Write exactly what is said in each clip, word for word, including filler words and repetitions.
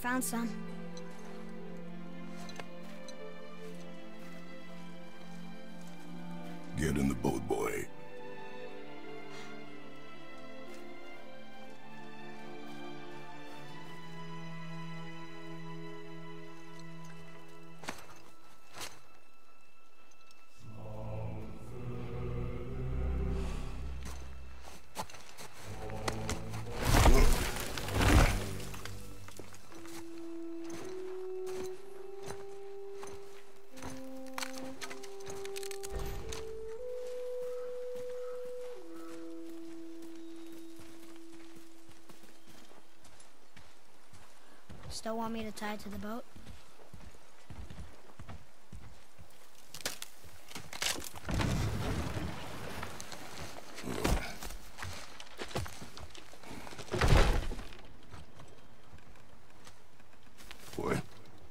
found some. Get in the boat, boy. Still want me to tie it to the boat? Boy.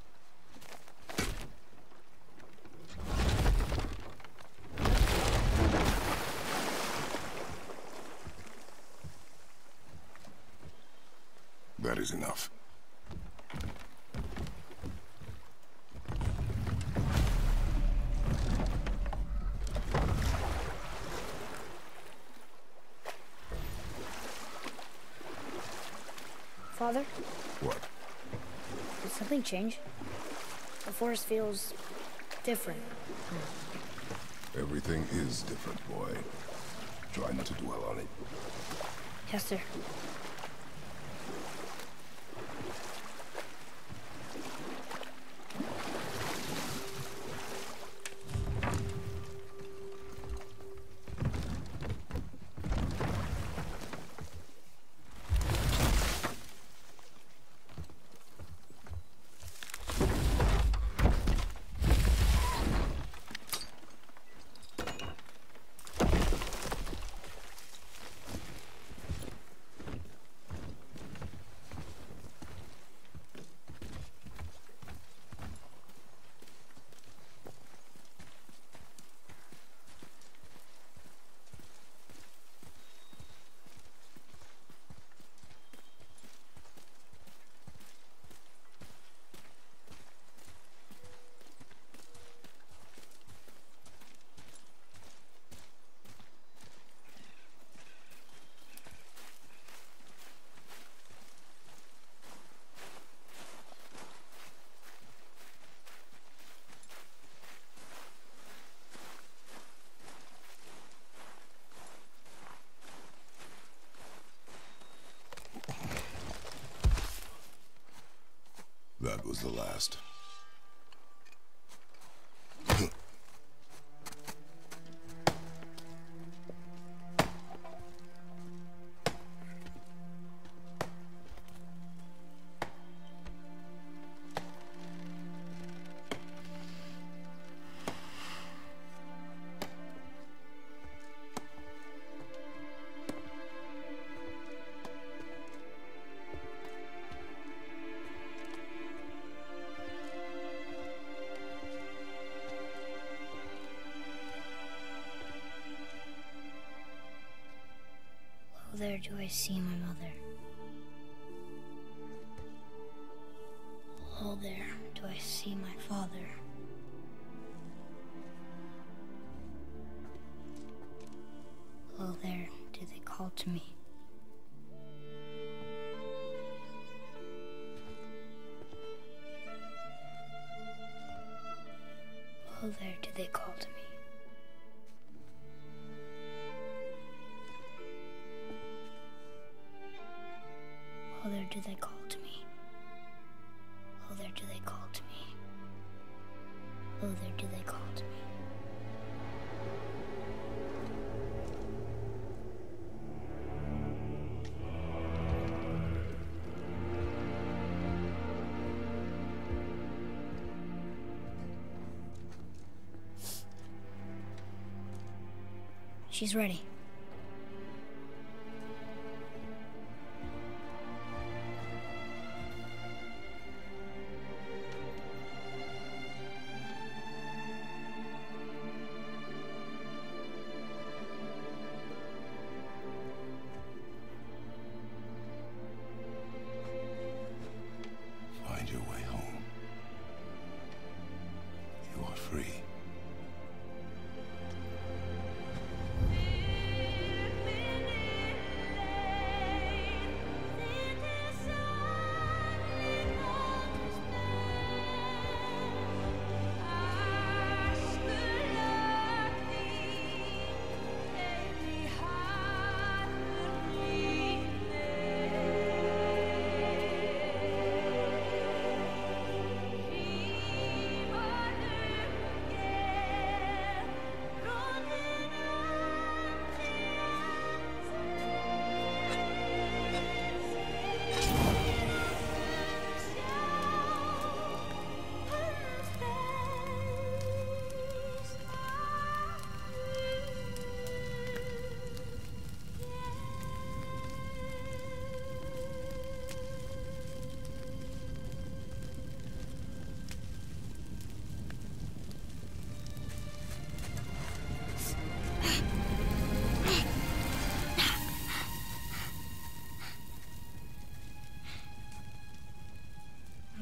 That is enough. Father? What? Did something change? The forest feels different. Everything is different, boy. Try not to dwell on it. Yes, sir. That was the last. Oh, there do I see my mother. Oh, there do I see my father. Oh, there do they call to me. Oh, there do they call to me. Oh, there do they call to me. Oh, there do they call to me. Oh, there do they call to me. She's ready.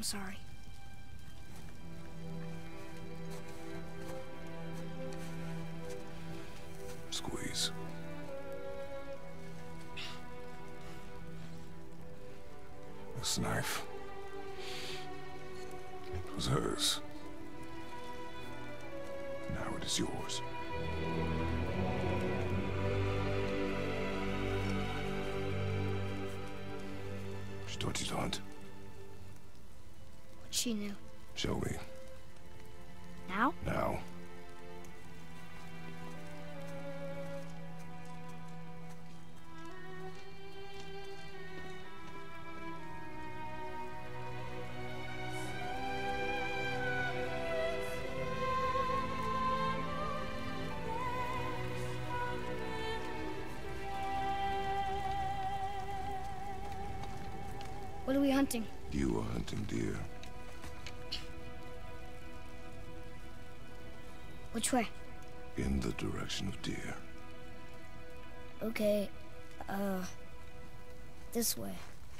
sorry. Squeeze. This knife. It was hers. Now it is yours. She taught you to hunt. What she knew. Show me. Now? Now. What are we hunting? You are hunting deer. Which way? In the direction of deer. Okay, uh, this way.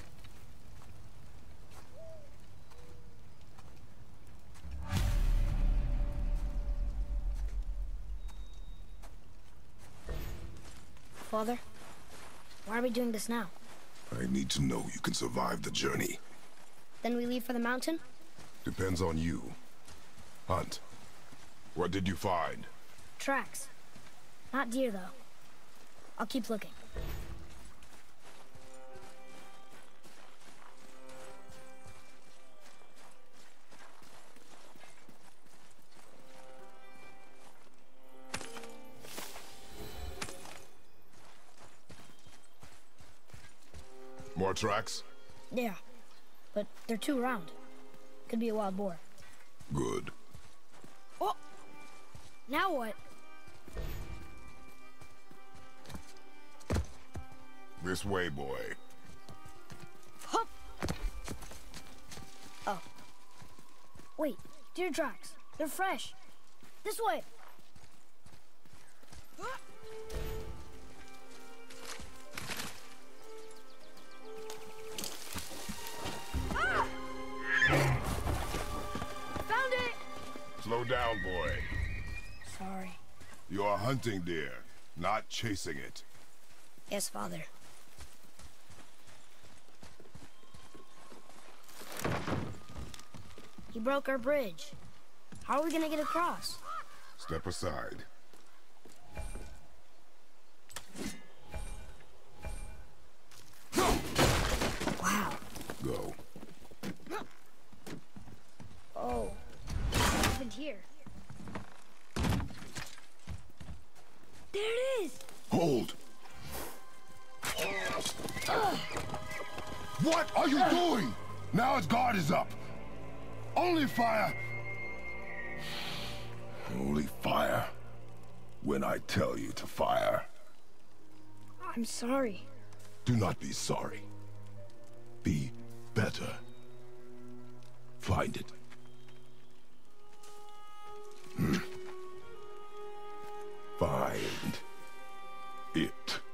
Father, why are we doing this now? I need to know you can survive the journey. Then we leave for the mountain? Depends on you. Hunt. What did you find? Tracks. Not deer, though. I'll keep looking. More tracks? Yeah, but they're too round. Could be a wild boar. Good. Oh! Now what? This way, boy. Hup! Oh. Wait, deer tracks. They're fresh. This way! Ah! Found it! Slow down, boy. Sorry. You are hunting deer, not chasing it. Yes, Father. He broke our bridge. How are we gonna get across? Step aside. Wow. Go. Oh. What happened here? There it is! Hold! What are you doing? Now its guard is up. Only fire. Only fire. When I tell you to fire. I'm sorry. Do not be sorry. Be better. Find it. Hmm. Find it.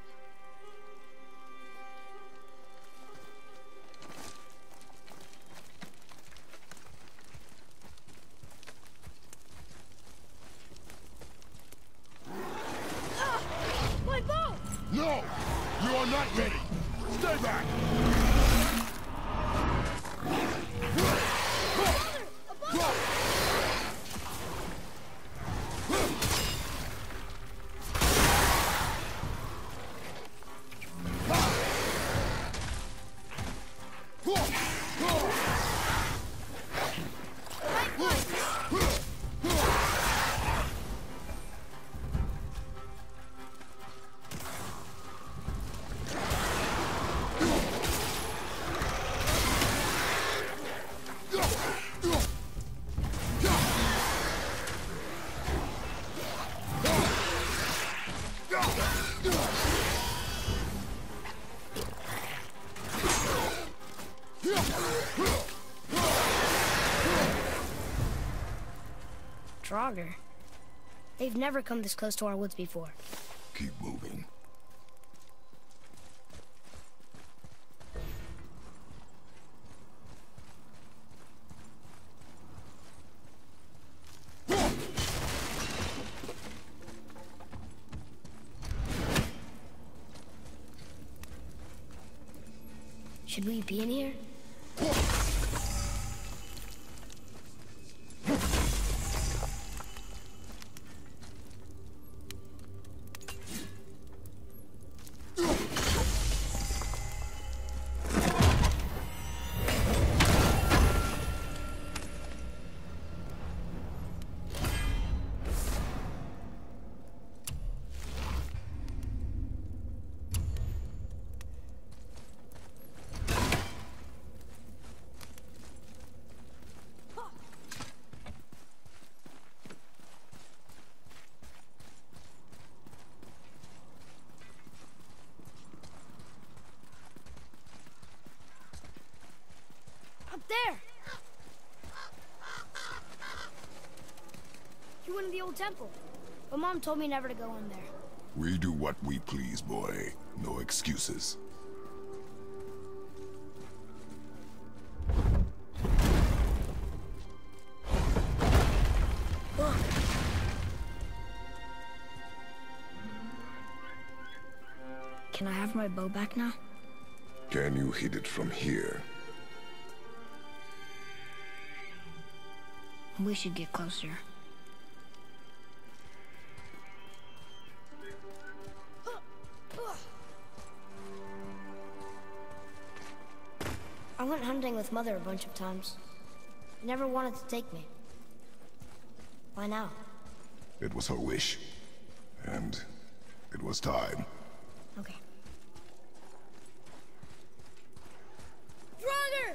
My bow! No! You are not ready! Stay back! Draugr. They've never come this close to our woods before. Keep moving. Should we be in here? Up there! You went to the old temple, but Mom told me never to go in there. We do what we please, boy. No excuses. Look! Can I have my bow back now? Can you hit it from here? We should get closer. I went hunting with Mother a bunch of times. She never wanted to take me. Why now? It was her wish. And it was time. Okay. Brother!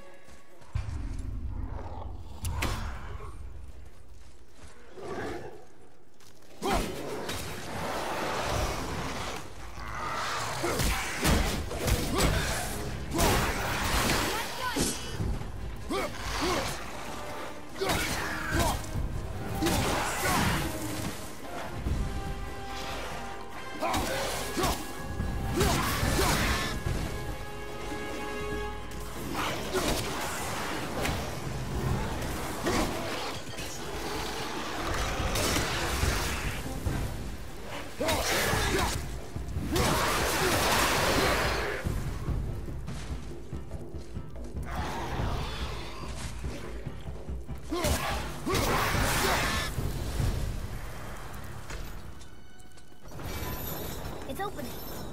It's opening.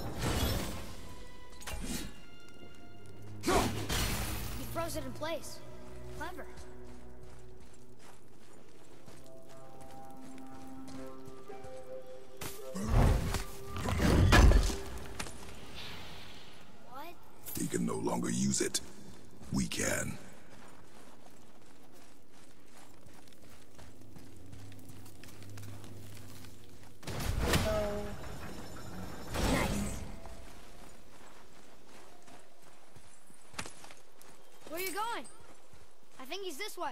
You froze it in place. Clever. What? He can no longer use it. We can. Where are you going? I think he's this way.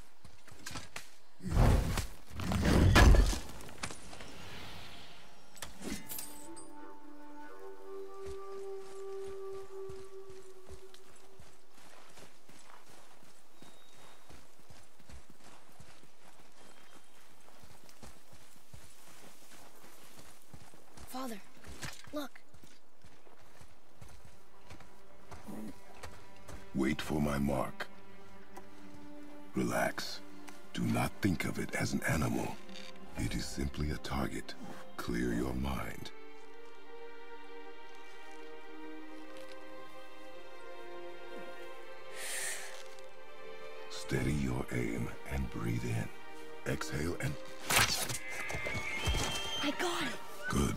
Father, look. Wait for my mark. Relax. Do not think of it as an animal. It is simply a target. Clear your mind. Steady your aim and breathe in. Exhale and... I got it. Good.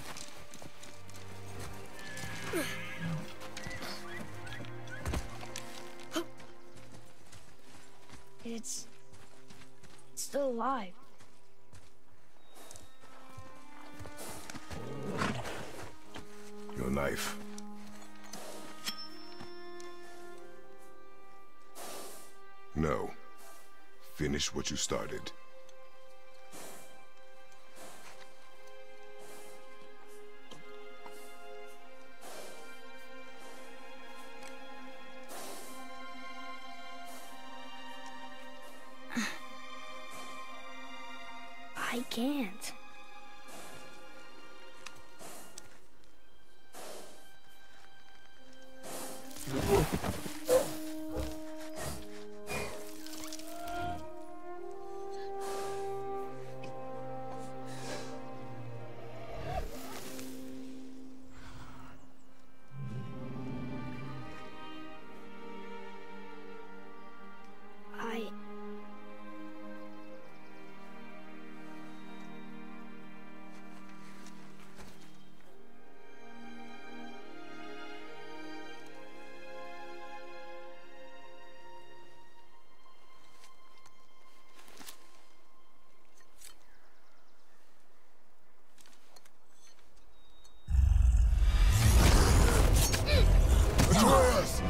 It's... it's still alive. Your knife. No. Finish what you started. I can't. I... Atreus!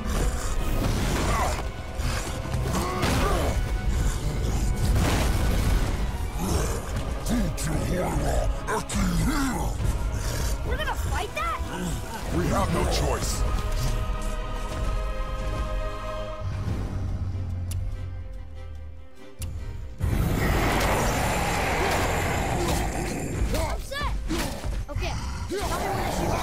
We're gonna fight that? We have no choice. I'm set! Okay, tell me when I shoot.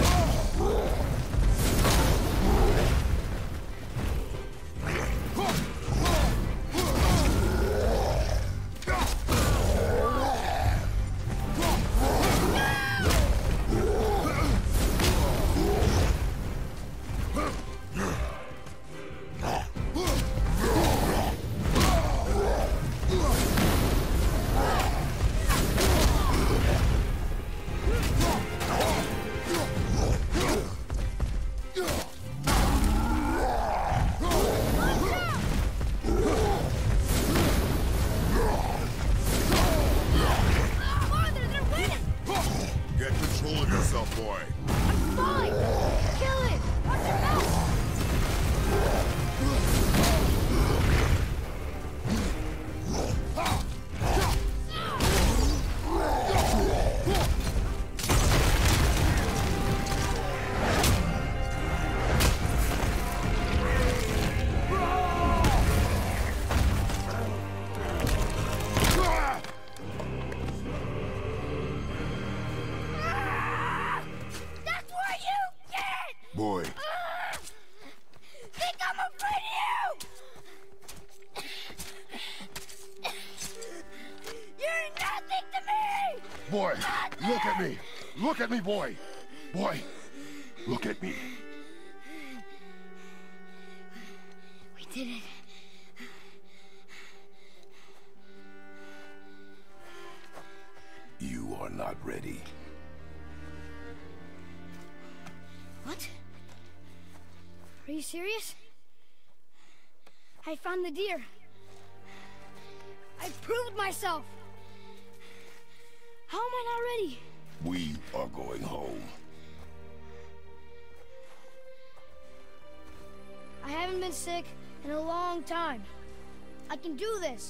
Get control of yourself, boy. Fine! Kill it! Watch your mouth! That's what you get! Boy, Ah! Think I'm afraid of you! You're nothing to me! boy, look at me. Look at me, boy. Boy, look at me. We did it. You are not ready. What? Are you serious? I found the deer. I proved myself. How am I not ready? We are going home. I haven't been sick in a long time. I can do this.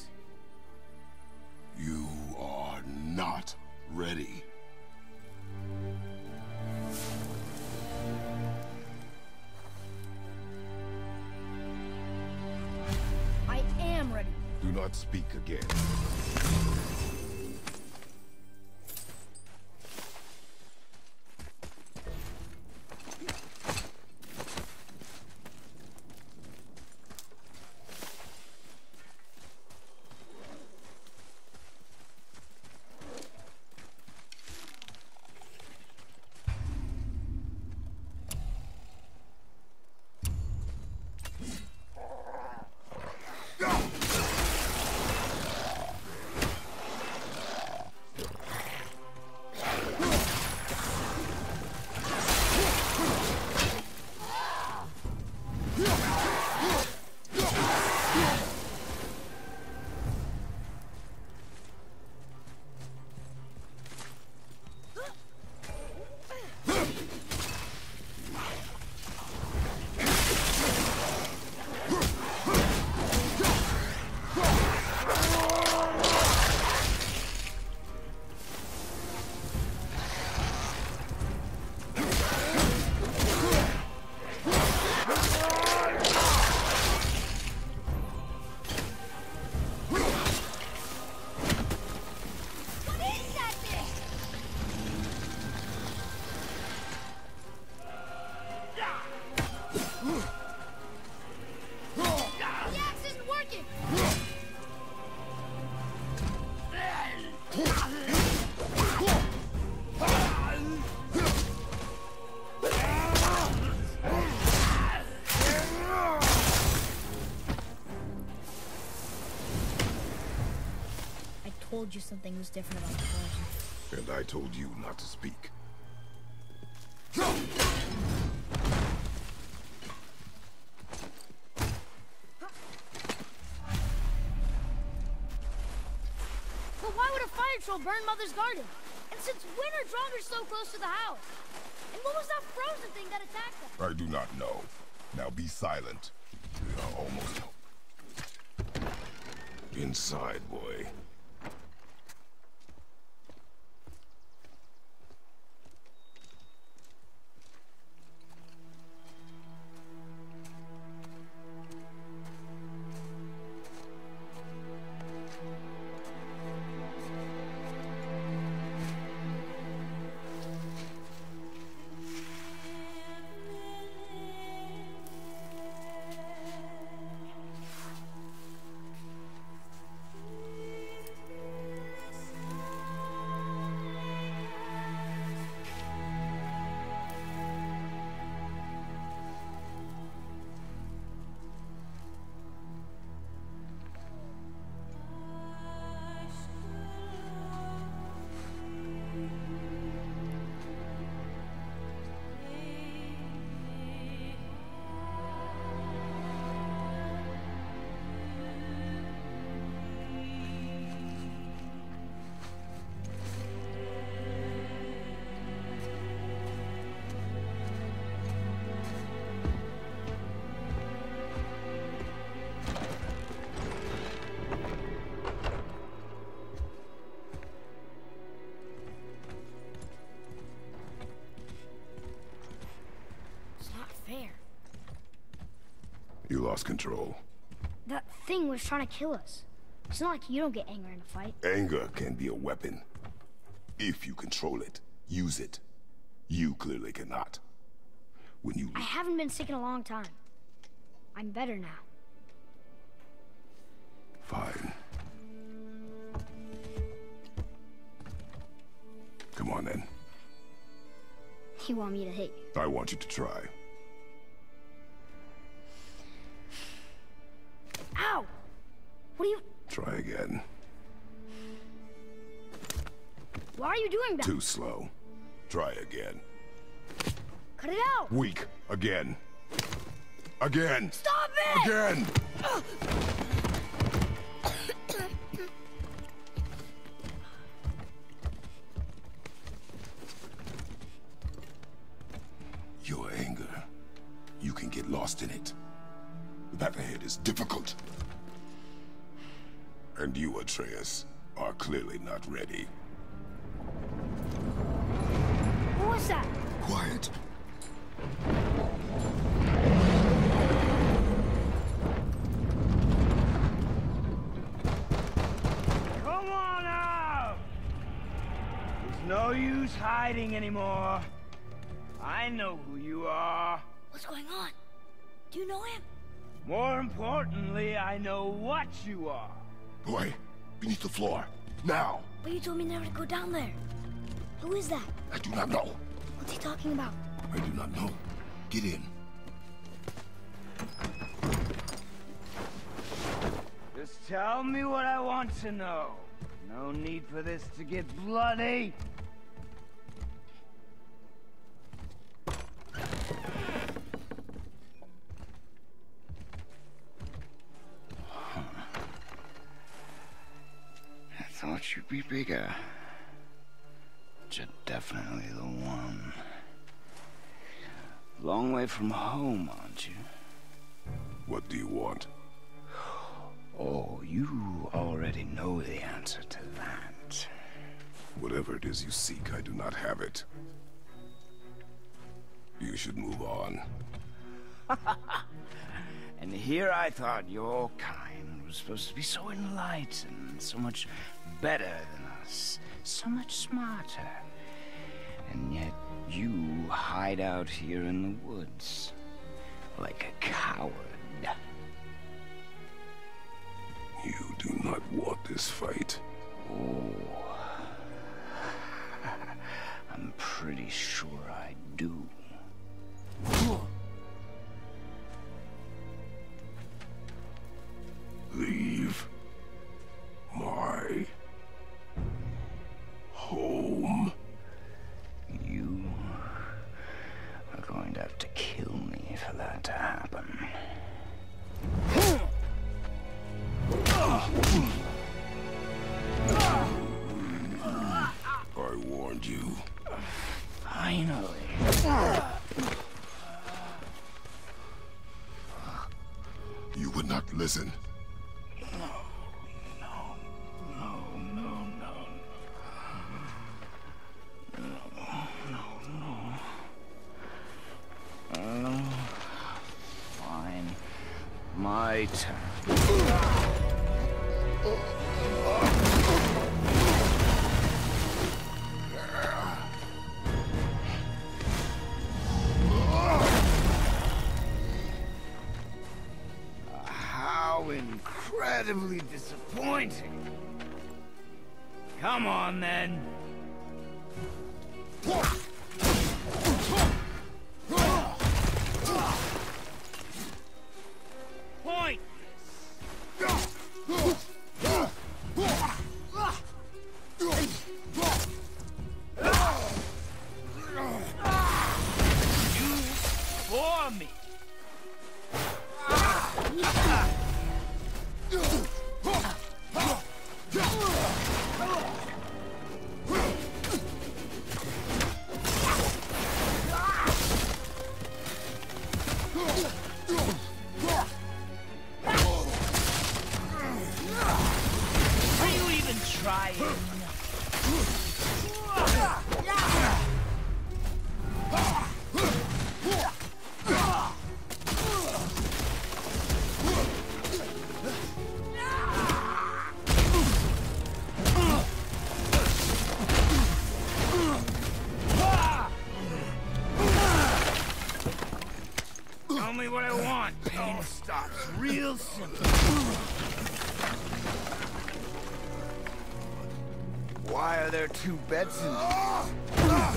You are not ready. I am ready. Do not speak again. told you something was different about the Frozen. And I told you not to speak. But why would a fire troll burn Mother's garden? And since when are Draugr so close to the house? And what was that frozen thing that attacked them? I do not know. Now be silent. We are almost inside, boy. You lost control. That thing was trying to kill us. It's not like you don't get anger in a fight. Anger can be a weapon. If you control it, use it. You clearly cannot. When you... I haven't been sick in a long time. I'm better now. Fine. Come on then. You want me to hit you? I want you to try. Ow! What are you... Try again. Why are you doing that? Too slow. Try again. Cut it out! Weak. Again. Again! Stop it! Again! Your anger. You can get lost in it. The path ahead is difficult. And you, Atreus, are clearly not ready. What was that? Quiet. Come on out! There's no use hiding anymore. I know who you are. What's going on? Do you know him? More importantly, I know what you are. Boy, beneath the floor. Now! But you told me never to go down there. Who is that? I do not know. What's he talking about? I do not know. Get in. Just tell me what I want to know. No need for this to get bloody. I thought you'd be bigger. But you're definitely the one. Long way from home, aren't you? What do you want? Oh, you already know the answer to that. Whatever it is you seek, I do not have it. You should move on. And here I thought your kind was supposed to be so enlightened, so much better than us, so much smarter. And yet you hide out here in the woods, like a coward. You do not want this fight. Oh, I'm pretty sure I do. Leave my that to happen. I warned you. Finally. You would not listen. No, no, no, no, no. No, no, no. Uh, fine. My turn. How incredibly disappointing. Come on, then. Point. You for me. Are you even trying? Tell me what I want. Pain stops real simple. Why are there two beds in here?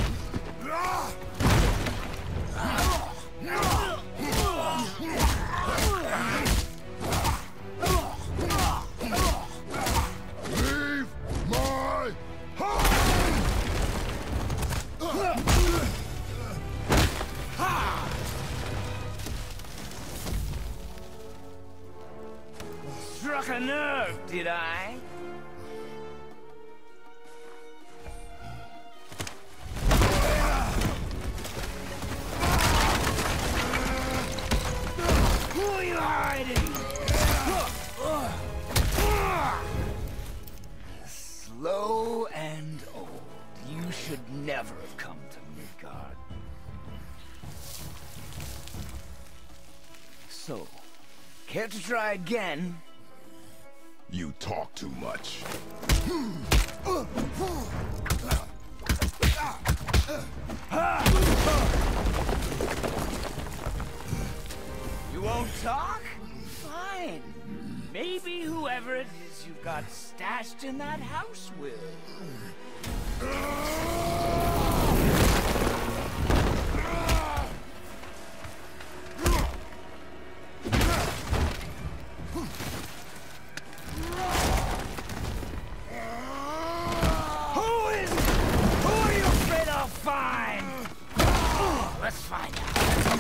Leave my house! Struck a nerve, did I? Who are you hiding? Slow and old. You should never have come to Midgard. So, care to try again? You talk too much. You won't talk? Fine. Maybe whoever it is you've got stashed in that house will. Who is... Who are you afraid I'll find? Let's find out.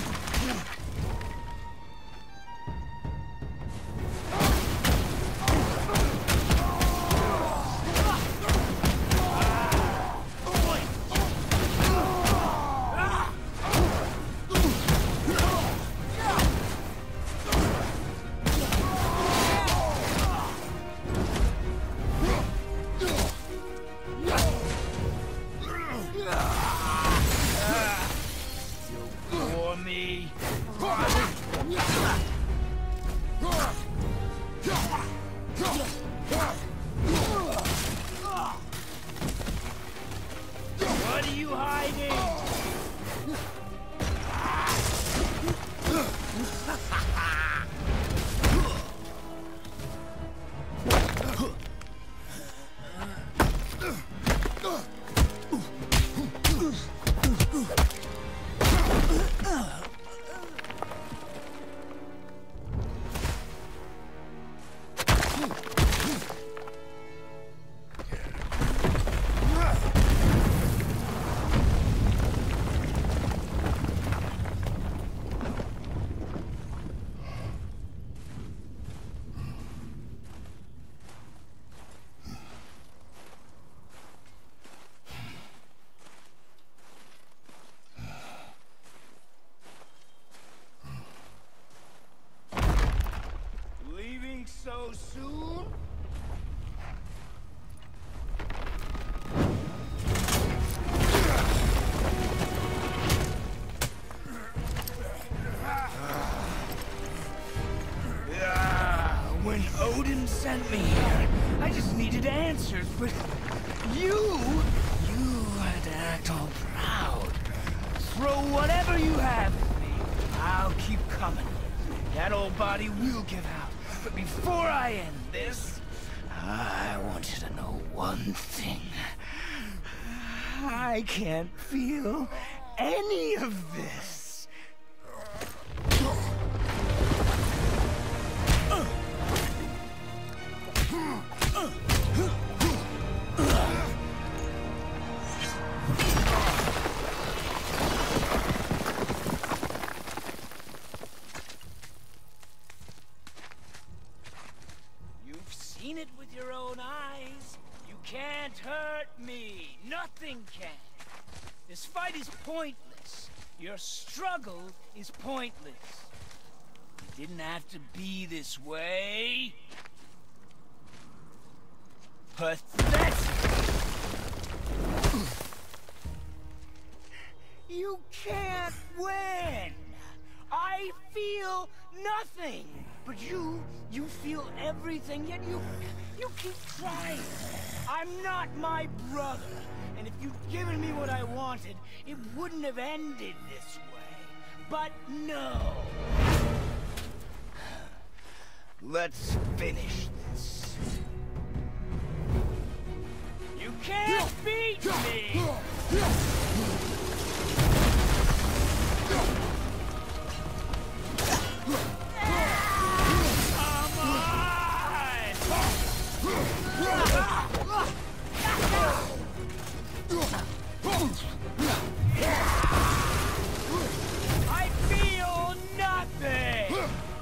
For me. What are you hiding? Odin sent me here. I just needed answers, but you, you had to act all proud. Throw whatever you have at me. I'll keep coming. That old body will give out. But before I end this, I want you to know one thing. I can't feel any of this. You've seen it with your own eyes. You can't hurt me. Nothing can. This fight is pointless. Your struggle is pointless. It didn't have to be this way. Pathetic! You can't win! I feel nothing! But you, you feel everything, yet you, you keep trying. I'm not my brother, and if you'd given me what I wanted, it wouldn't have ended this way. But no! Let's finish this. You can't beat me! I feel nothing!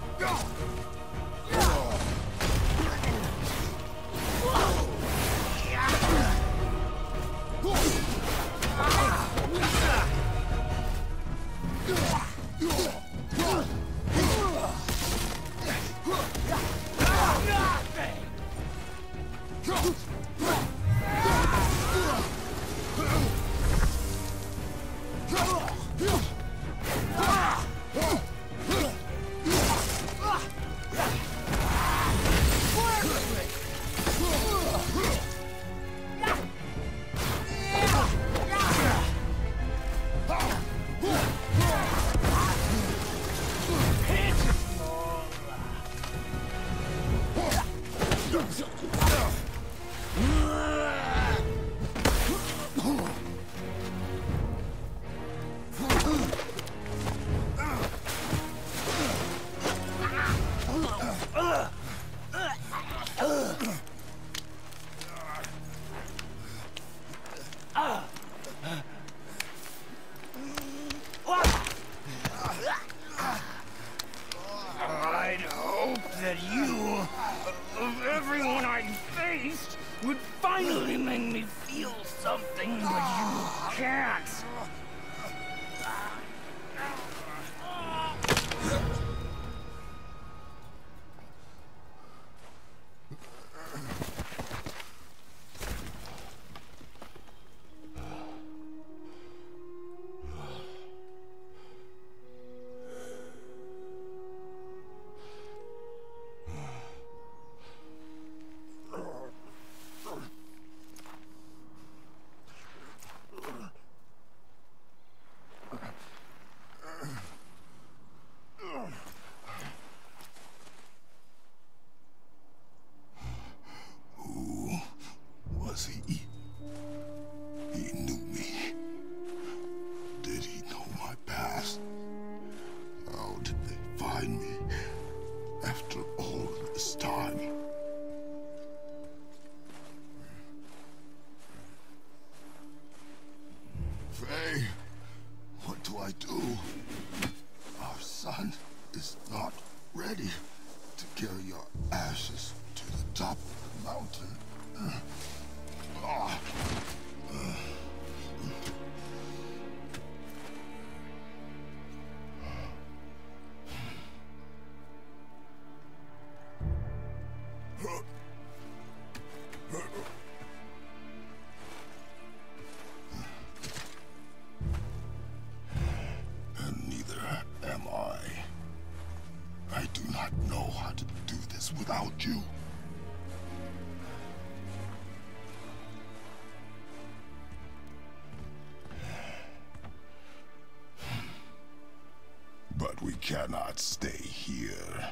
I'd hope that you, of everyone I faced, would finally make me feel something, but you can't. Was he? He knew me. Did he know my past? How did they find me after all this time? Faye, what do I do? Our son is not ready to carry your ashes to the top of the mountain. Oh. And neither am I. I do not know how to do this without you. We cannot stay here.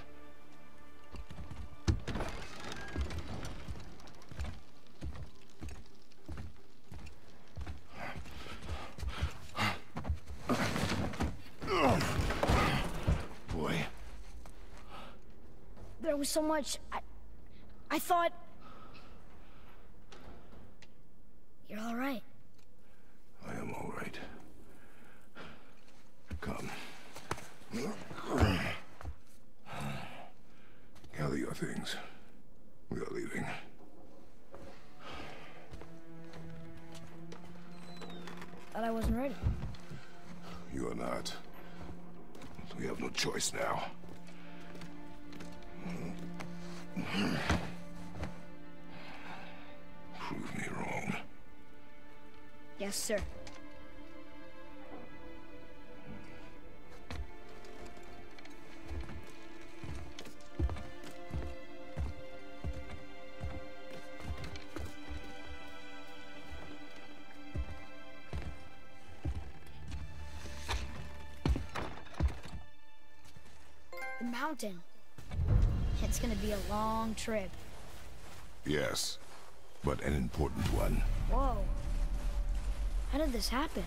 Boy. There was so much. I, I thought... You're all right. I am all right. Come. Gather your things. We are leaving. Thought I wasn't ready. You are not. We have no choice now. Prove me wrong. Yes, sir. The mountain. It's gonna be a long trip. Yes, but an important one. Whoa. How did this happen?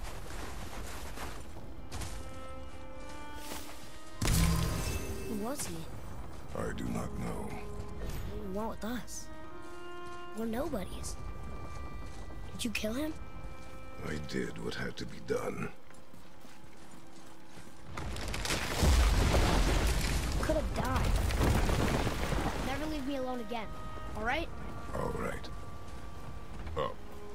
Who was he? I do not know. He went with us. We're nobodies. Did you kill him? I did what had to be done. Could have died. Never leave me alone again, all right? All right. Oh.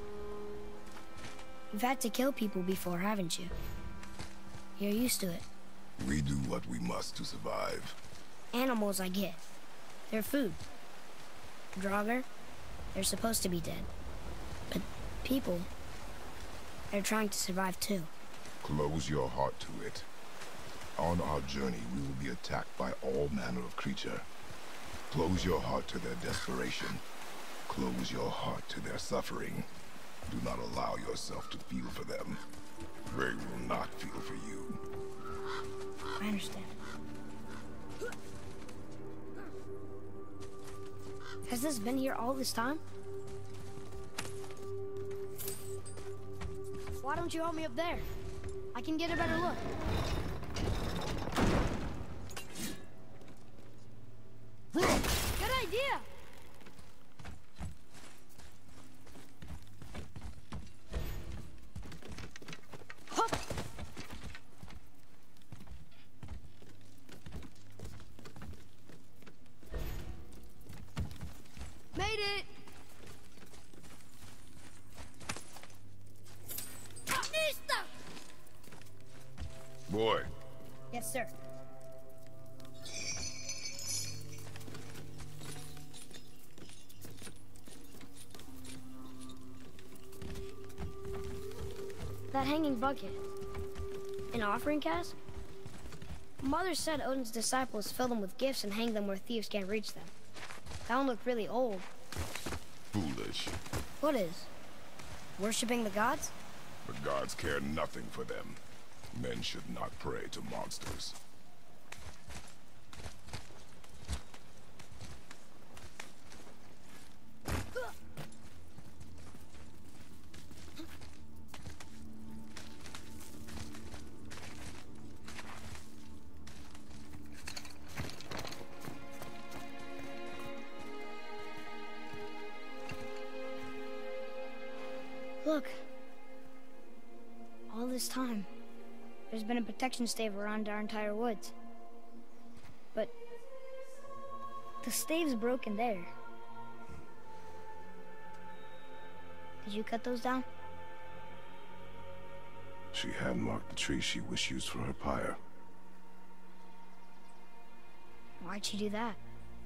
You've had to kill people before, haven't you? You're used to it. We do what we must to survive. Animals, I get. They're food. Draugr, they're supposed to be dead. But people, they're trying to survive too. Close your heart to it. On our journey, we will be attacked by all manner of creature. Close your heart to their desperation. Close your heart to their suffering. Do not allow yourself to feel for them. They will not feel for you. I understand. Has this been here all this time? Why don't you help me up there? I can get a better look. Good idea! Hup. Made it! Boy. Yes, sir. That hanging bucket. An offering cask? Mother said Odin's disciples fill them with gifts and hang them where thieves can't reach them. That one looked really old. Foolish. What is? Worshipping the gods? The gods care nothing for them. Men should not pray to monsters. Look. All this time, there's been a protection stave around our entire woods. But the stave's broken there. Did you cut those down? She hand marked the tree she wished used for her pyre. Why'd she do that?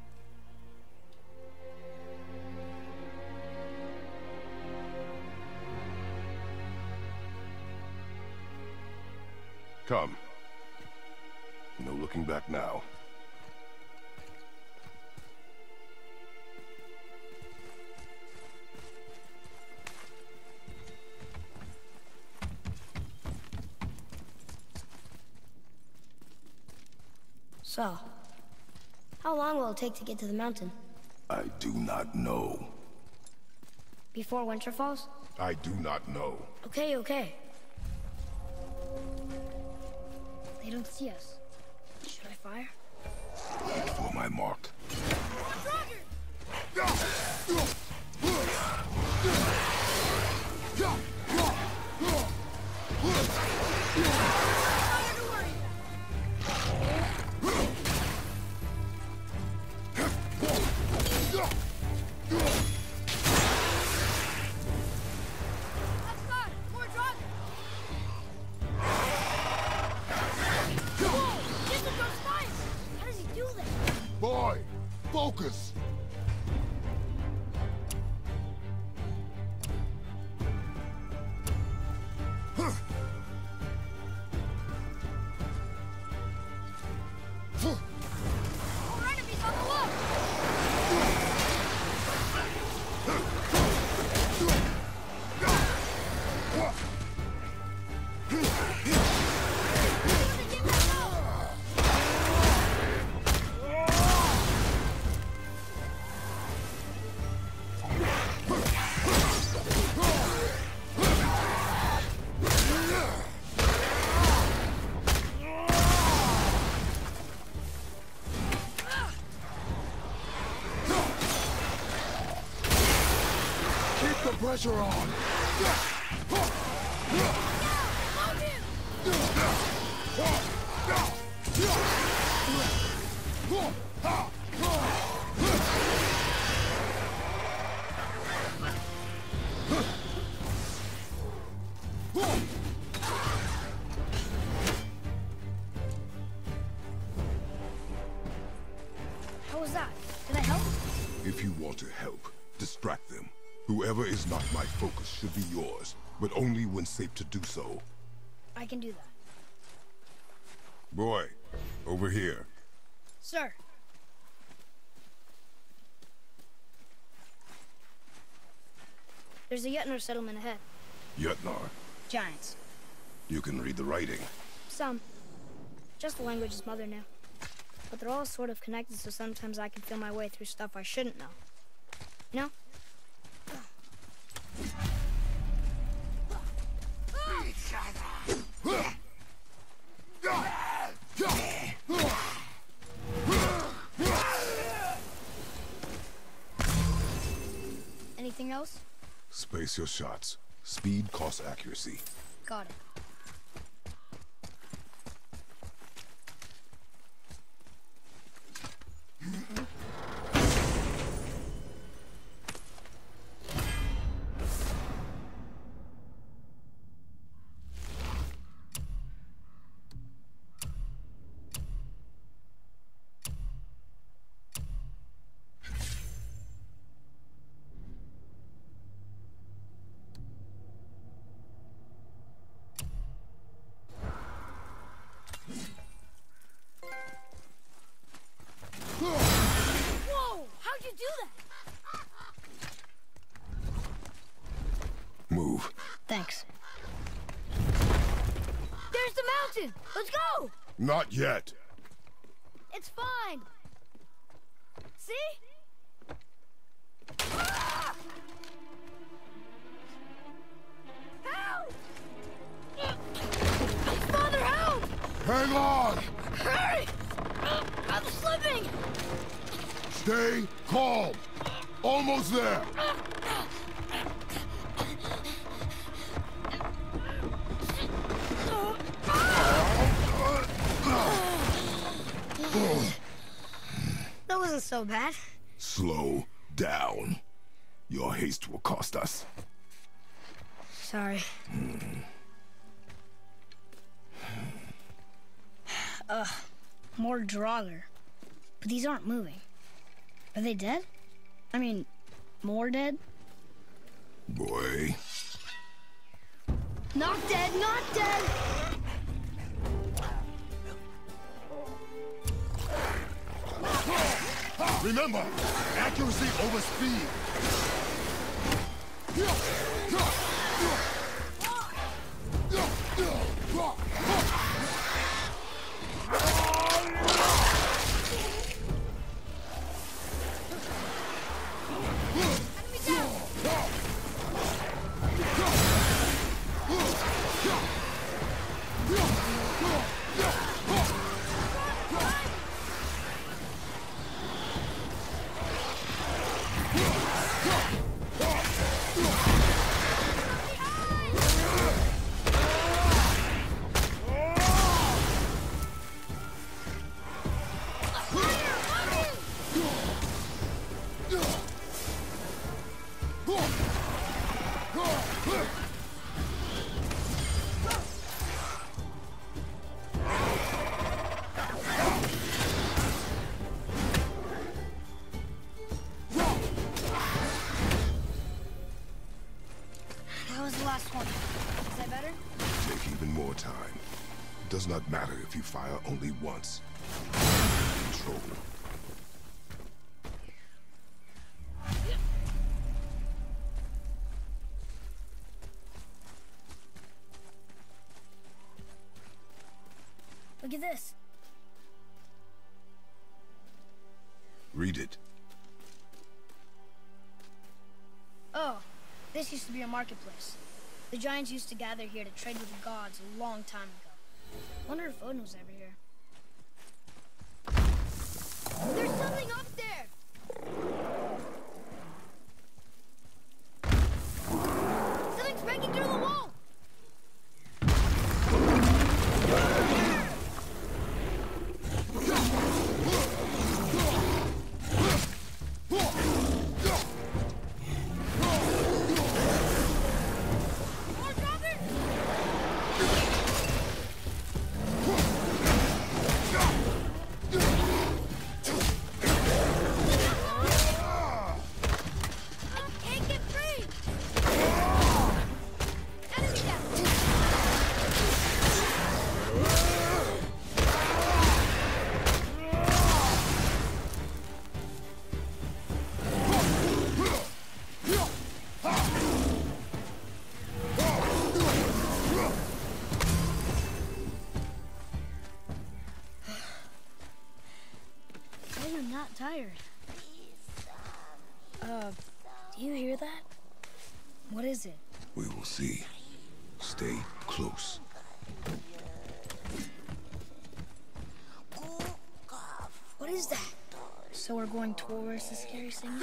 Come. No looking back now. So, how long will it take to get to the mountain? I do not know. Before winter falls? I do not know. Okay, okay. They don't see us. Should I fire? Wait for my mark. Boy, focus! More enemies on the left! Pressure on! How was that? Did I help? If you want to help, distract them. Whoever is not my focus should be yours, but only when safe to do so. I can do that. Boy, over here. Sir. There's a Jötnar settlement ahead. Jötnar. Giants. You can read the writing. Some. Just the language his mother knew. But they're all sort of connected, so sometimes I can feel my way through stuff I shouldn't know. You know? Anything else? Space your shots. Speed costs accuracy. Got it. Whoa! How'd you do that? Move. Thanks. There's the mountain! Let's go! Not yet. It's fine. See? Ah! Help! Father, help! Hang on! Hurry! I'm slipping! Stay calm. Almost there. That wasn't so bad. Slow down. Your haste will cost us. Sorry. Ugh, more Draugr. But these aren't moving. Are they dead? I mean, more dead? Boy. Not dead, not dead! Remember, accuracy over speed. does not matter if you fire only once. Control. Look at this. Read it. Oh, this used to be a marketplace. The Giants used to gather here to trade with the gods a long time ago. Wonder if Odin was ever here. There's something up there! Something's breaking through the wall! Tired. Uh, do you hear that? What is it? We will see. Stay close. What is that? So we're going towards the scary singer?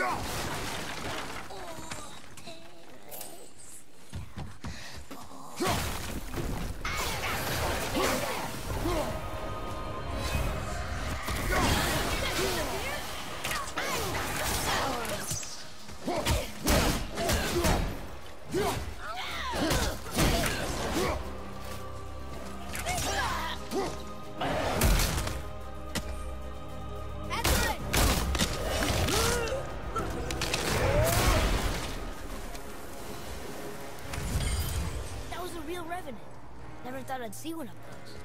Never thought I'd see one up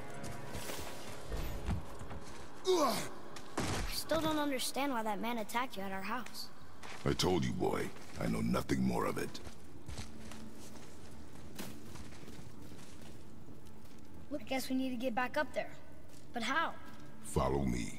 close. I still don't understand why that man attacked you at our house. I told you, boy. I know nothing more of it. I guess we need to get back up there. But how? Follow me.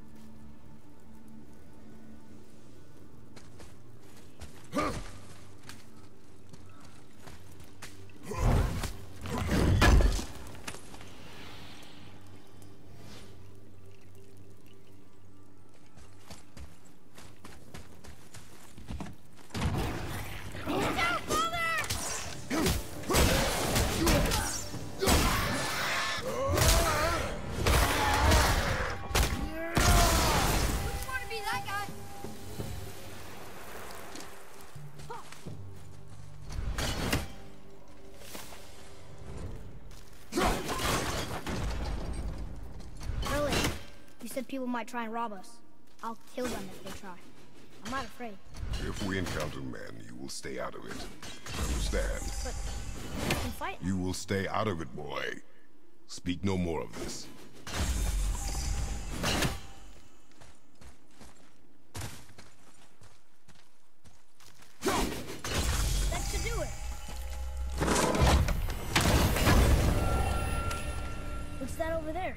Said people might try and rob us. I'll kill them if they try. I'm not afraid. If we encounter men, you will stay out of it. Understand? But we can fight. You will stay out of it, boy. Speak no more of this. That should do it. What's that over there?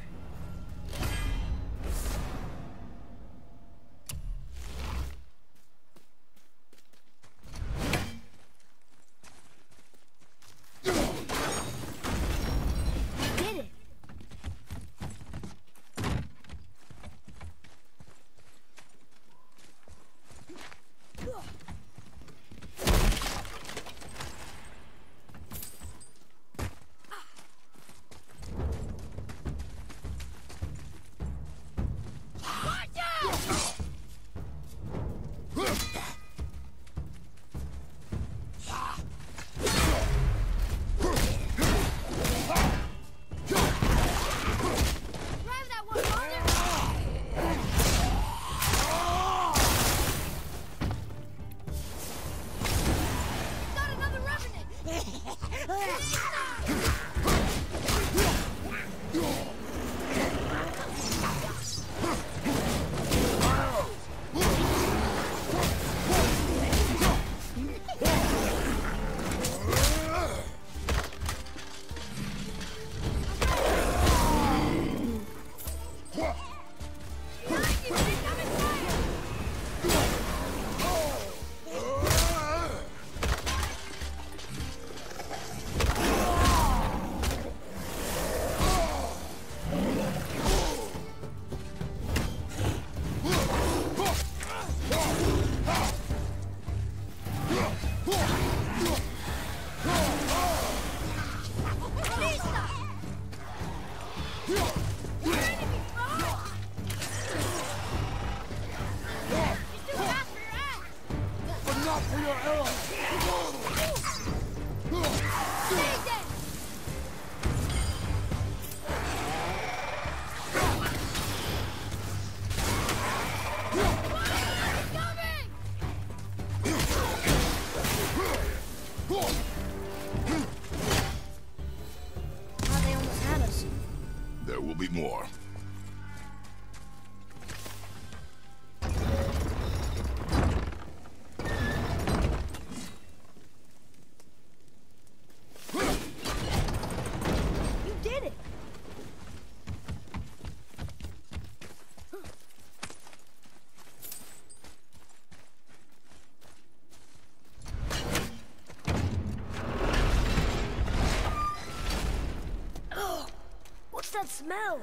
More. You did it! Oh, what's that smell?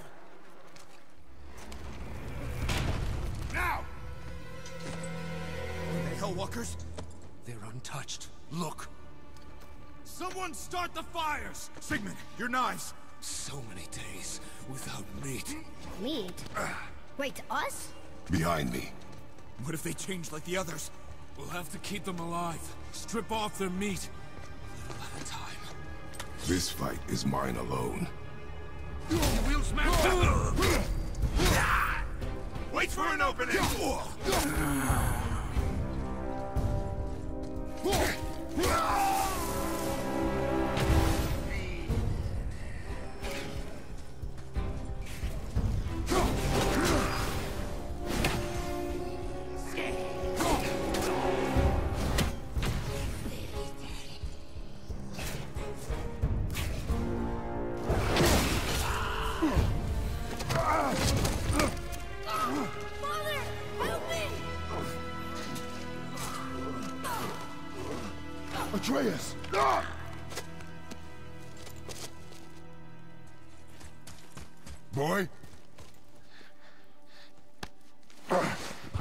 Now! Are they Hellwalkers? They're untouched. Look! Someone start the fires! Sigmund, your knives! So many days without meat. Meat? Wait, us? Behind me. What if they change like the others? We'll have to keep them alive. Strip off their meat. A little at a time. This fight is mine alone. We'll smash them! Wait for an opening! Atreus! Ah! Boy? Ah.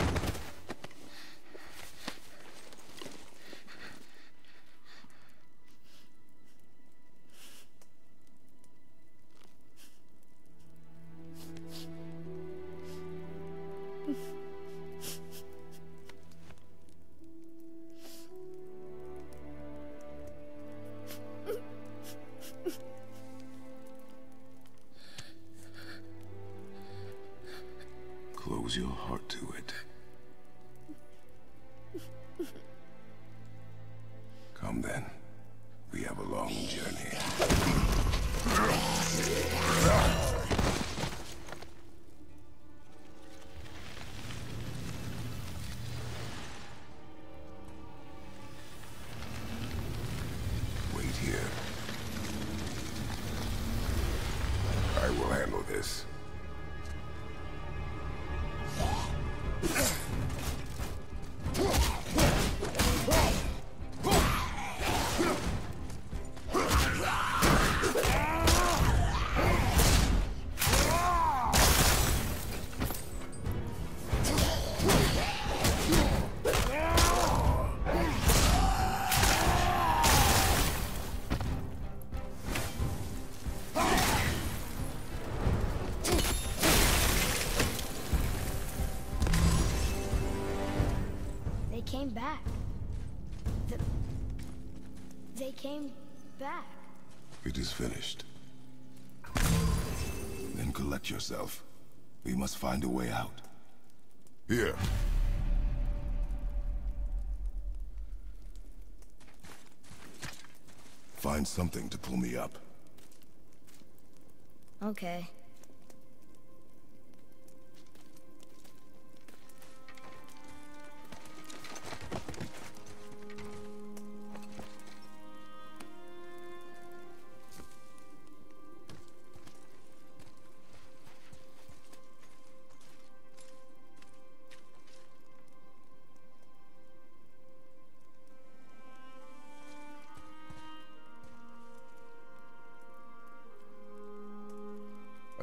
Close your heart to it. Come then. We have a long journey. Wait here. I will handle this. Came back. The... They came back. It is finished. Then collect yourself. We must find a way out. Here. Find something to pull me up. Okay.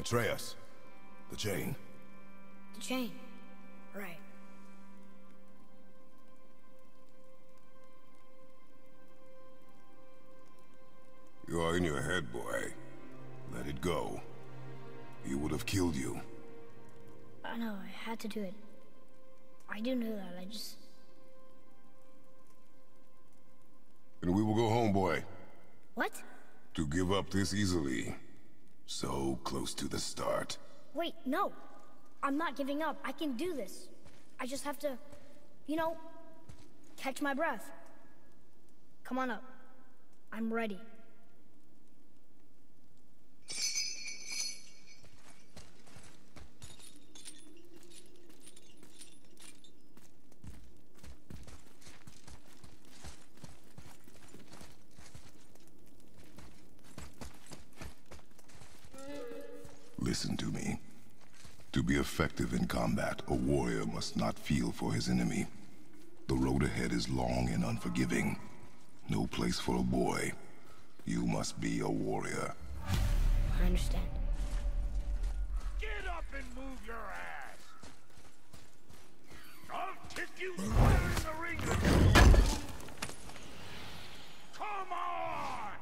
Atreus. The chain. The chain. Right. You are in your head, boy. Let it go. He would have killed you. I know, I had to do it. I do know that, I just... And we will go home, boy. What? To give up this easily. So close to the start. Wait, no. I'm not giving up. I can do this. I just have to, you know, catch my breath. Come on up. I'm ready. Listen to me. To be effective in combat, a warrior must not feel for his enemy. The road ahead is long and unforgiving. No place for a boy. You must be a warrior. I understand. Get up and move your ass! I'll kick you square in the ring! Come on!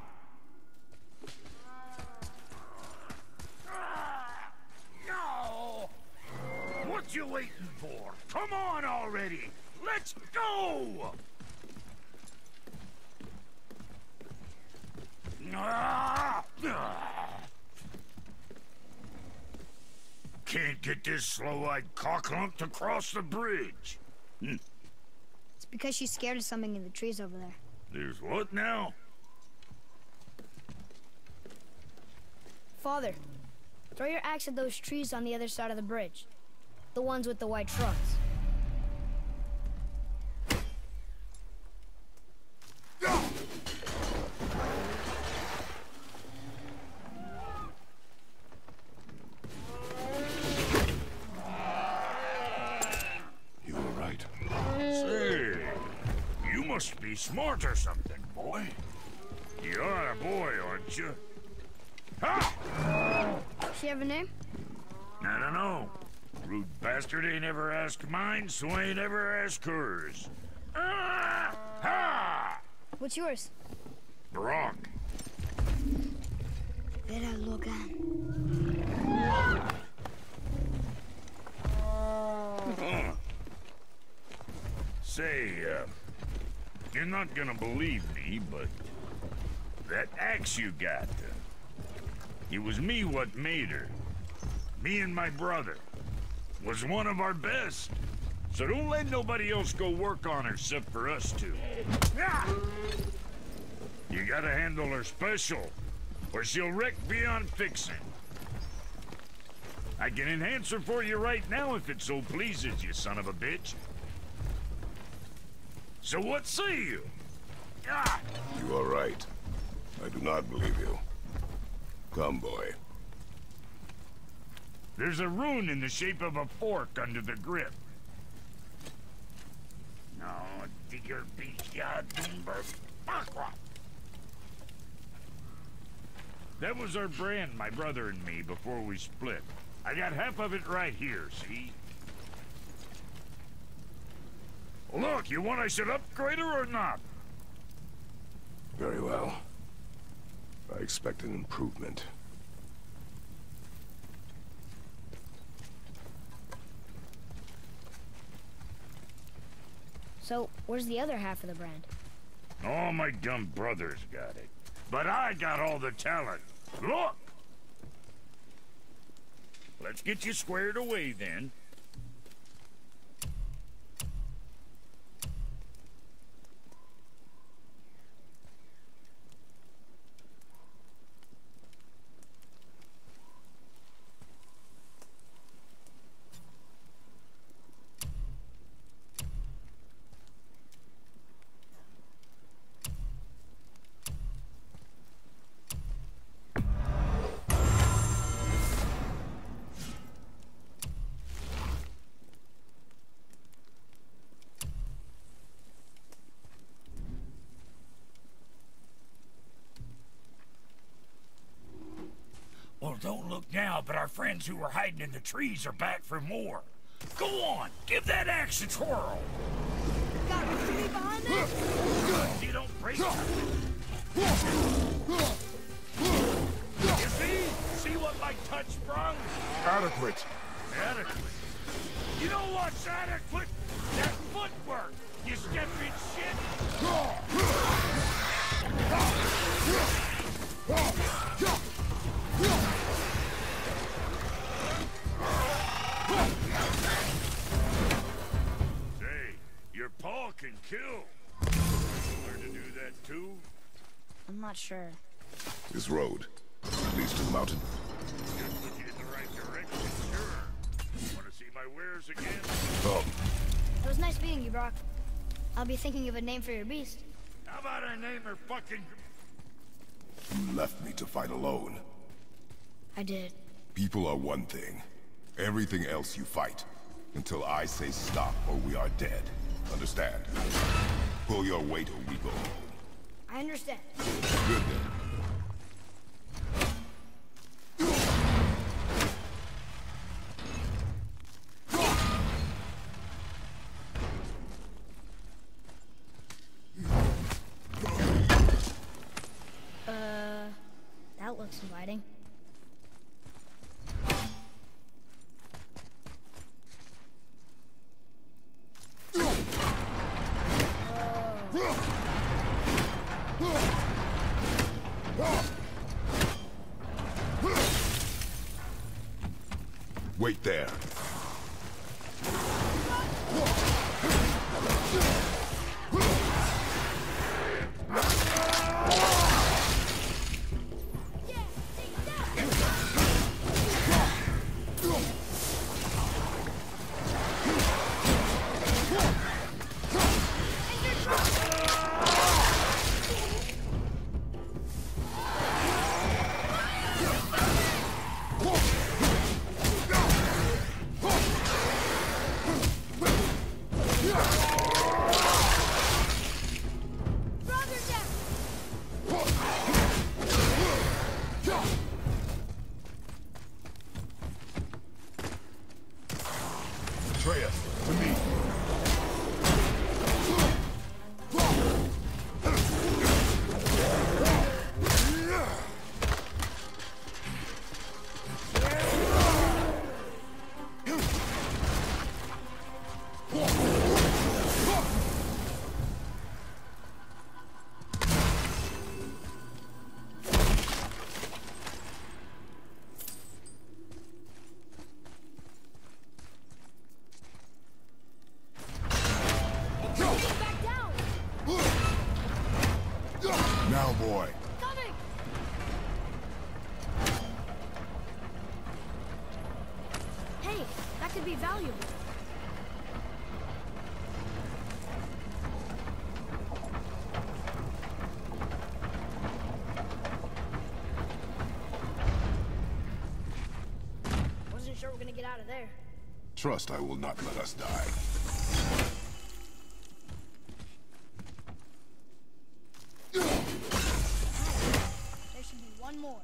No! What you waiting for? Come on already! Let's go! Can't get this slow-eyed cocklump to cross the bridge. Hm. It's because she's scared of something in the trees over there. There's what now? Father, throw your axe at those trees on the other side of the bridge. The ones with the white trunks. You were right. Say, you must be smart or something, boy. You are a boy, aren't you? Ha! She have a name? I don't know. Rude bastard ain't ever asked mine, so ain't ever asked hers. Ah! Ha! What's yours? Brock. Vera Logan. Huh. Say, uh, you're not gonna believe me, but that axe you got, uh, it was me what made her. Me and my brother. Was one of our best. So don't let nobody else go work on her except for us two. Ah! You gotta handle her special, or she'll wreck beyond fixing. I can enhance her for you right now if it so pleases you, son of a bitch. So what say you? Ah! You are right. I do not believe you. Come, boy. There's a rune in the shape of a fork under the grip. No, digger beach ya timber bakra. That was our brand, my brother and me, before we split. I got half of it right here, see? Look, you want I should upgrade her or not? Very well. I expect an improvement. So, where's the other half of the brand? All my dumb brothers got it. But I got all the talent. Look! Let's get you squared away, then. now, but our friends who were hiding in the trees are back for more. Go on, give that axe a twirl. Got me behind us? You don't break it. You see? See what my touch sprung? Adequate. Adequate. You know what's adequate? That footwork. You stepping shit. Say, your paw can kill. Learn to do that too? I'm not sure. This road leads to the mountain. You're looking in the right direction, sure. Want to see my wares again? Oh, It was nice meeting you, Brock. I'll be thinking of a name for your beast. How about I name her fucking... you left me to fight alone. I did. People are one thing. Everything else you fight. Until I say stop or we are dead. Understand? Pull your weight or we go home. I understand. Good then. Uh, that looks inviting. Wait there. Atreus, to me. Now, boy. Coming! Hey, that could be valuable. Wasn't sure we're gonna get out of there. Trust I will not let us die. There should be one more.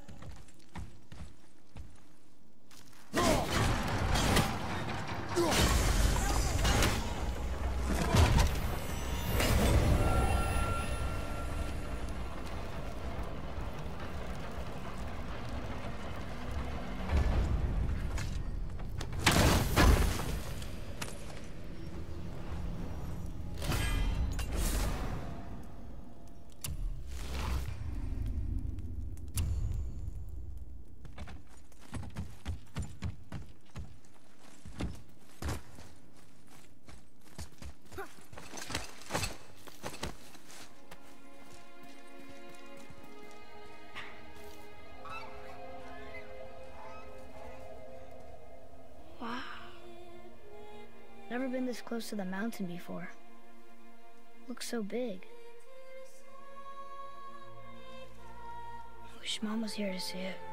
Wow. Never been this close to the mountain before. Looks so big. Wish Mom was here to see it.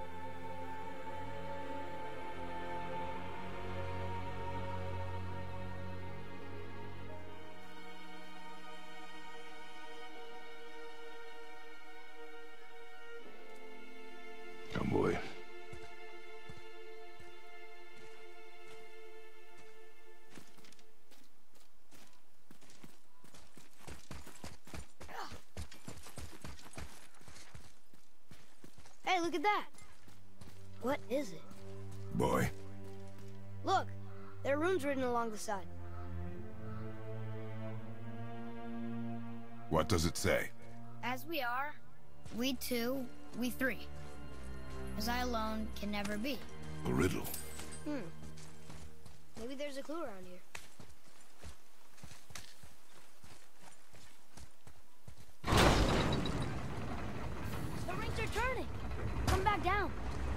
Come, boy. look at that. What is it? Boy. Look, there are runes written along the side. What does it say? As we are, we two, we three. As I alone can never be. A riddle. Hmm. Maybe there's a clue around here. The rings are turning. Come back down.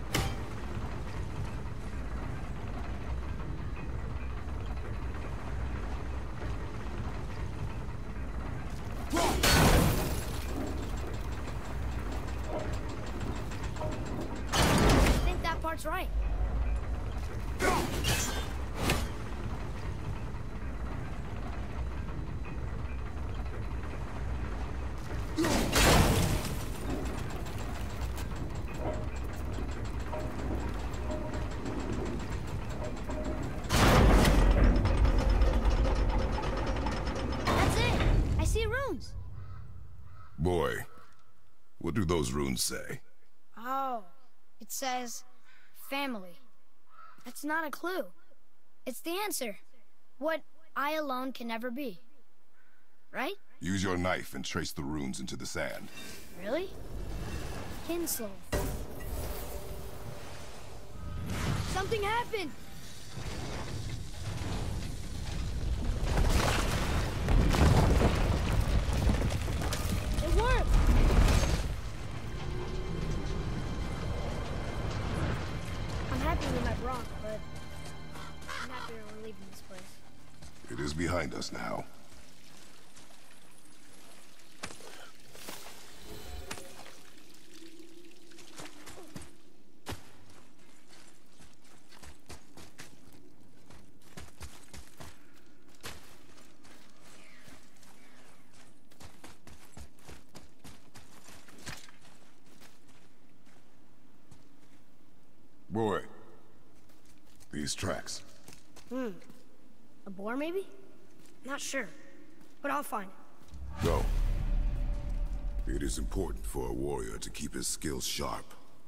I think that part's right. That's it. I see runes. Boy, what do those runes say? Oh, it says family. That's not a clue. It's the answer. What I alone can never be. Right? Use your knife and trace the runes into the sand. Really? Kinslow. Something happened! It worked! I'm happy we met Brock, but I'm happier we're leaving this place. It is behind us now. Boy, these tracks. Hmm. A boar, maybe? Not sure. But I'll find it. Go. It is important for a warrior to keep his skills sharp.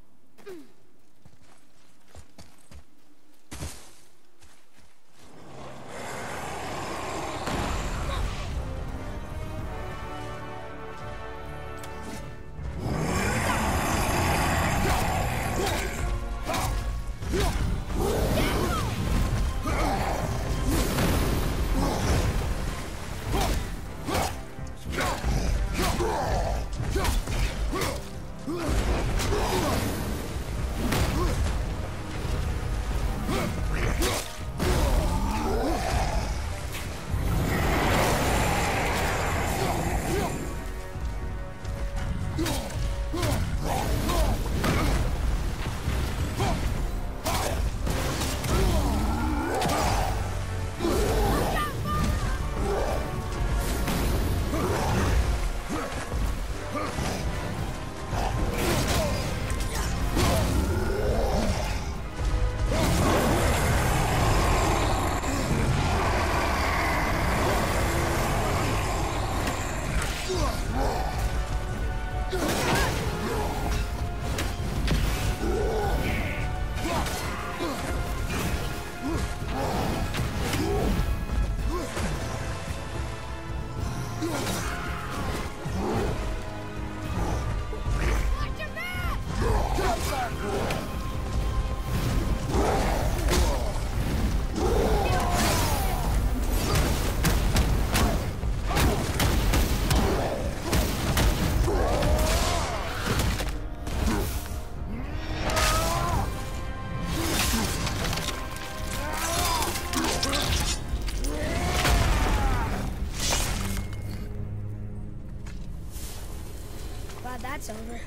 Glad that's over.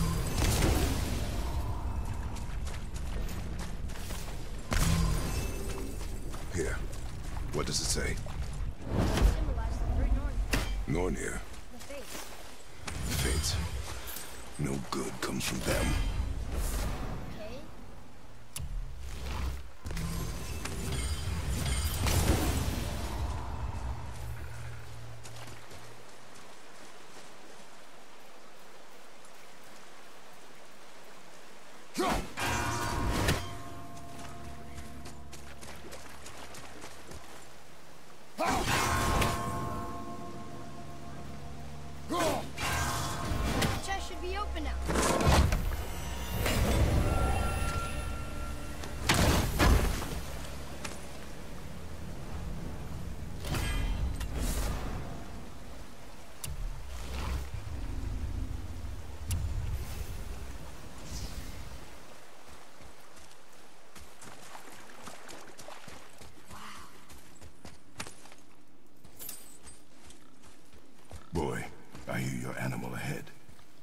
Here. What does it say? Symbolize the three Norn. Nornir. The fates. The Fates. No good comes from them. Okay.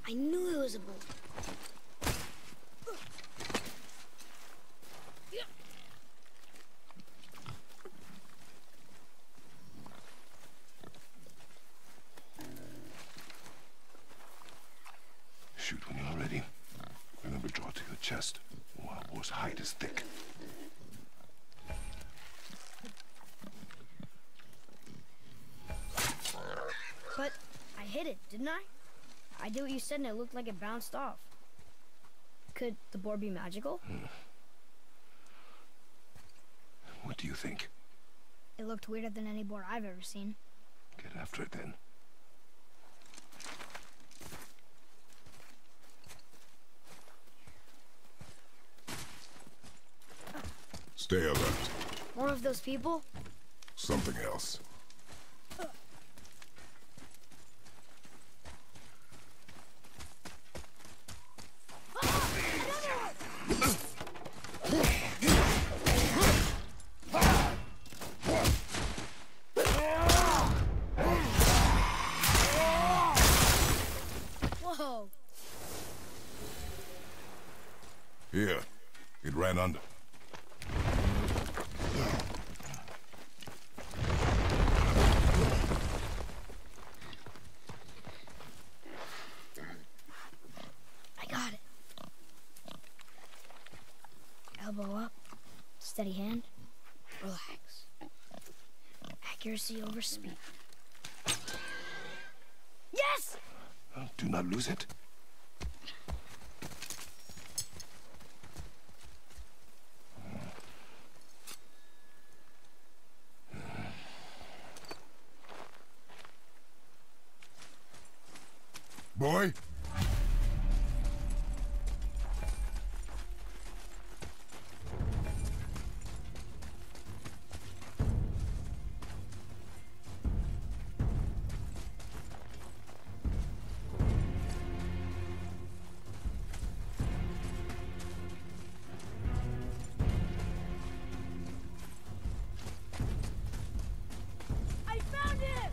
I knew it was a bull. Shoot when you're ready. Remember, draw to your chest. The wild boar's hide is thick. But I hit it, didn't I? I did what you said and it looked like it bounced off. Could the boar be magical? Hmm. What do you think? It looked weirder than any boar I've ever seen. Get after it then. Stay alert. More of those people? Something else. Whoa! Here. It ran under. I got it. Elbow up, steady hand, relax. Accuracy over speed. Yes! Do not lose it. Boy? I found it!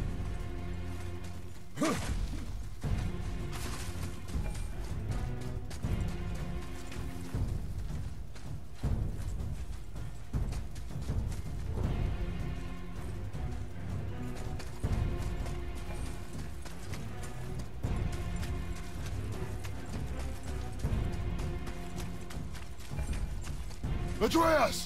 Atreus!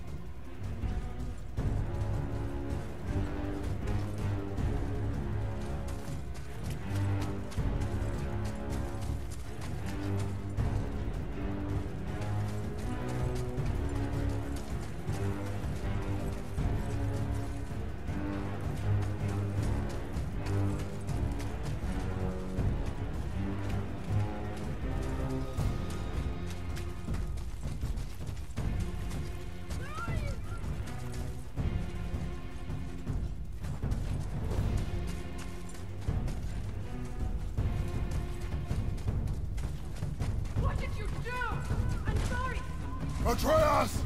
What did you do? I'm sorry! Atreus!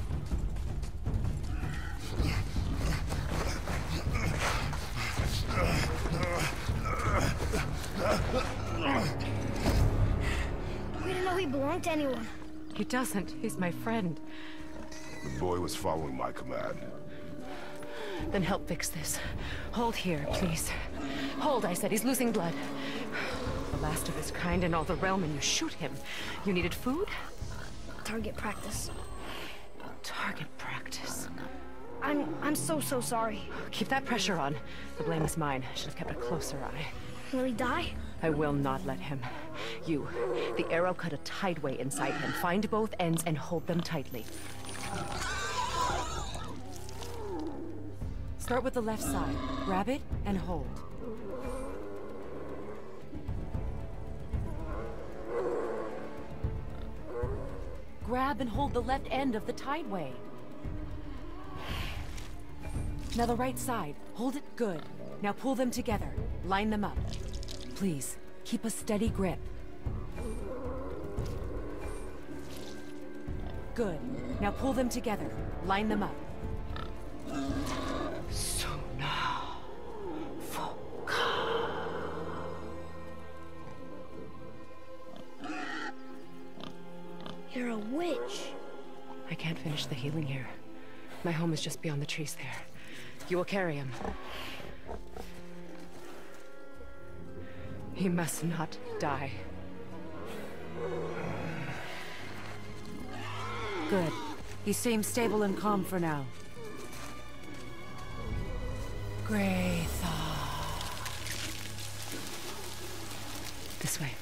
We didn't know he belonged to anyone. He doesn't. He's my friend. The boy was following my command. Then help fix this. Hold here, please. Hold, I said. He's losing blood. The last of his kind in all the realm, and you shoot him. You needed food? Target practice. Target practice. I'm... I'm so, so sorry. Keep that pressure on. The blame is mine. I should have kept a closer eye. Will he die? I will not let him. You, the arrow cut a tideway inside him. Find both ends and hold them tightly. Start with the left side. Grab it and hold. Grab and hold the left end of the tideway. Now the right side. Hold it good. Now pull them together. Line them up. Please, keep a steady grip. Good. Now pull them together. Line them up. finish the healing here. My home is just beyond the trees there. You will carry him. He must not die. Good. He seems stable and calm for now. Graythaw. This way.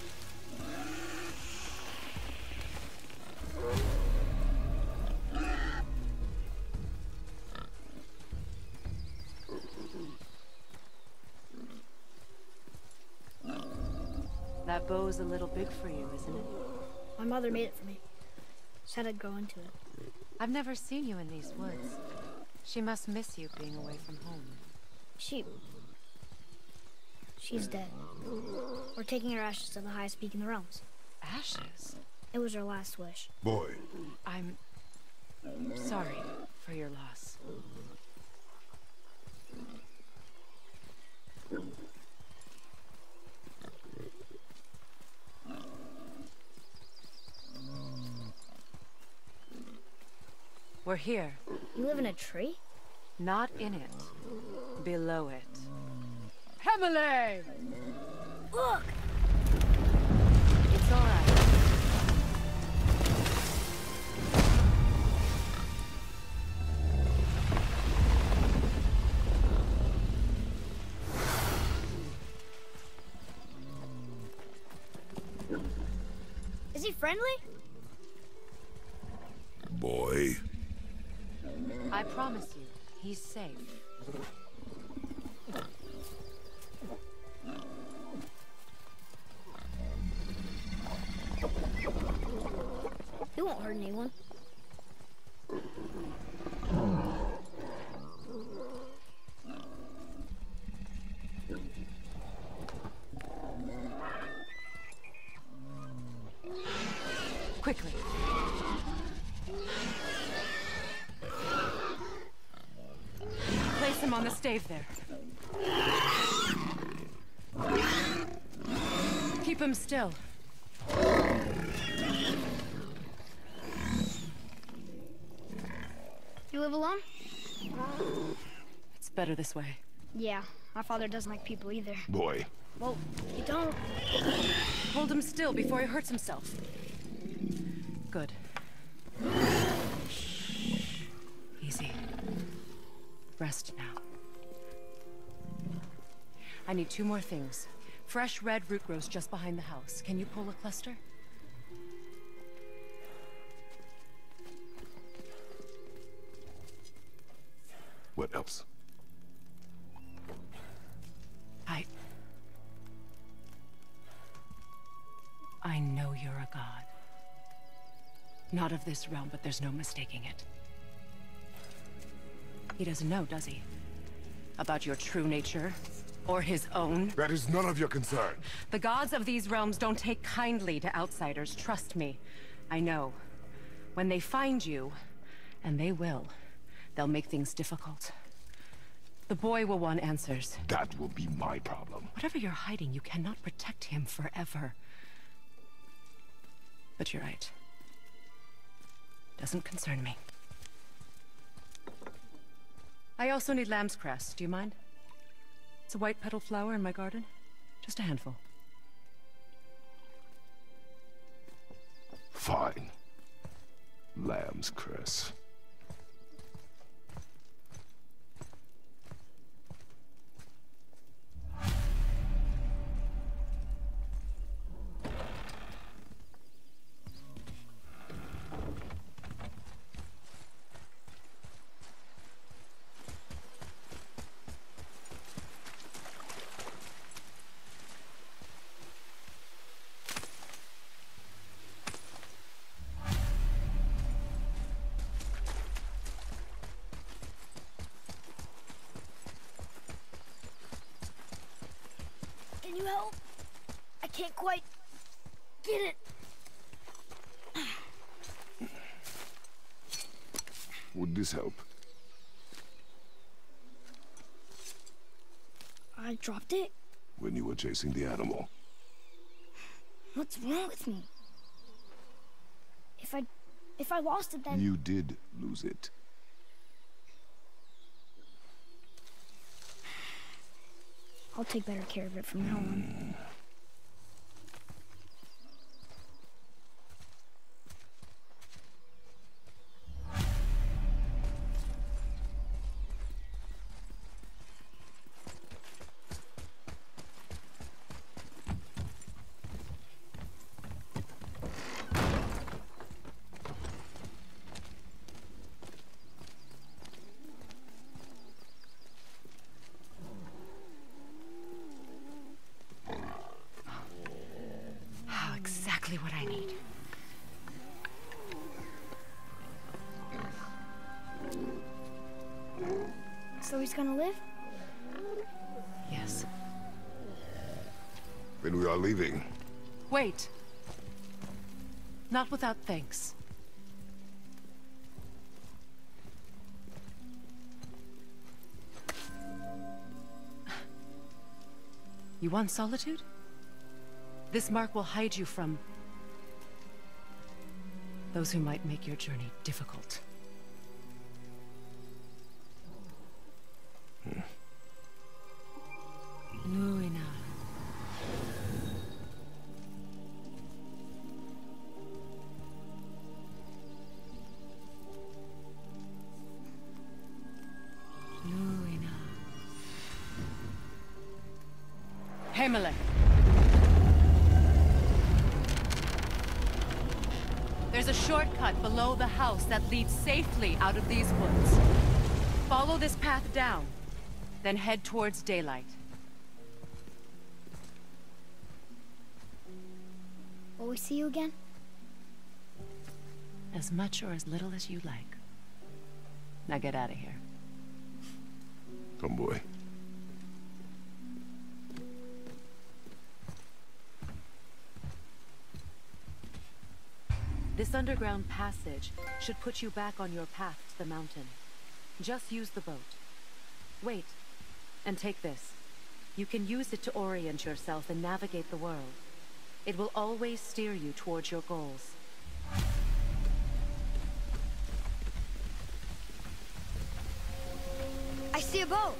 That bow's a little big for you, isn't it? My mother made it for me. Said I'd grow into it. I've never seen you in these woods. She must miss you being away from home. She... She's dead. We're taking her ashes to the highest peak in the realms. Ashes? It was her last wish. Boy. I'm... sorry for your loss. We're here. You live in a tree? Not in it. Below it. Hemele! Look! It's all right. Is he friendly? Boy. I promise you, he's safe. He won't hurt anyone. Quickly. Place him on the stave there. Keep him still. You live alone? It's better this way. Yeah, my father doesn't like people either. Boy. Well, you don't. Hold him still before he hurts himself. Good. Easy. Rest now. I need two more things. Fresh red root grows just behind the house. Can you pull a cluster? What else? I... I know you're a god. Not of this realm, but there's no mistaking it. He doesn't know, does he? About your true nature? Or his own? That is none of your concern. The gods of these realms don't take kindly to outsiders, trust me. I know. When they find you, and they will, they'll make things difficult. The boy will want answers. That will be my problem. Whatever you're hiding, you cannot protect him forever. But you're right. Doesn't concern me. I also need lamb's cress. Do you mind? It's a white petal flower in my garden. Just a handful. Fine. Lamb's cress. Can you help? I can't quite get it. Would this help? I dropped it? When you were chasing the animal. What's wrong with me? If I If I lost it, then... You did lose it. I'll take better care of it from now on. Exactly what I need. So he's gonna live? Yes. Then we are leaving. Wait. Not without thanks. You want solitude? This mark will hide you from those who might make your journey difficult. Hmm. Nuina. Nuina. Himalay. There's a shortcut below the house that leads safely out of these woods. Follow this path down, then head towards daylight. Will we see you again? As much or as little as you like. Now get out of here. Come, boy. This underground passage should put you back on your path to the mountain. Just use the boat. Wait, and take this. You can use it to orient yourself and navigate the world. It will always steer you towards your goals. I see a boat!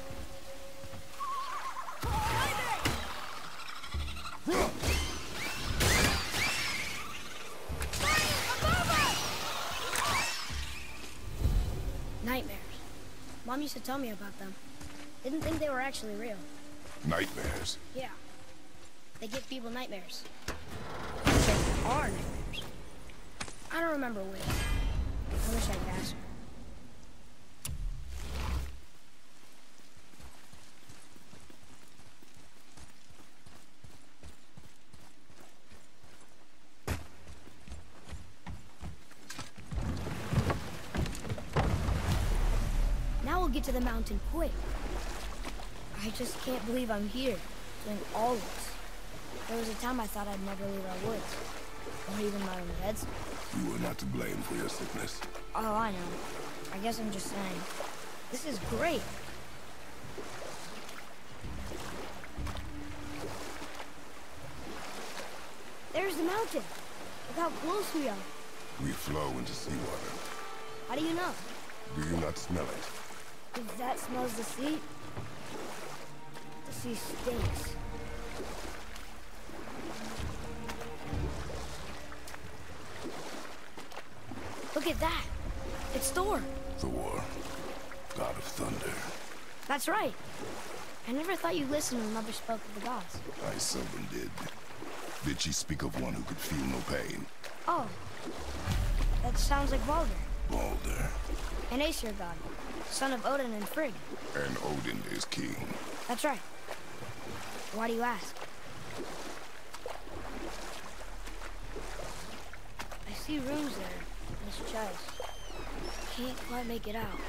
Nightmares. Mom used to tell me about them. Didn't think they were actually real. Nightmares? Yeah. They give people nightmares. They are nightmares. I don't remember which. I wish I could ask her. Now we'll get to the mountain quick. I just can't believe I'm here, doing all this. There was a time I thought I'd never leave our woods, or even my own beds. You were not to blame for your sickness. Oh, I know. I guess I'm just saying. This is great. There's the mountain. Look how close we are. We flow into seawater. How do you know? Do you not smell it? If that smells the sea, the sea stinks. Look at that. It's Thor. Thor, god of thunder. That's right. I never thought you listened when Mother spoke of the gods. I seldom did. Did she speak of one who could feel no pain? Oh. That sounds like Baldur. Baldur. An Aesir god, son of Odin and Frigg. And Odin is king. That's right. Why do you ask? I see runes there in his chest. Can't quite make it out.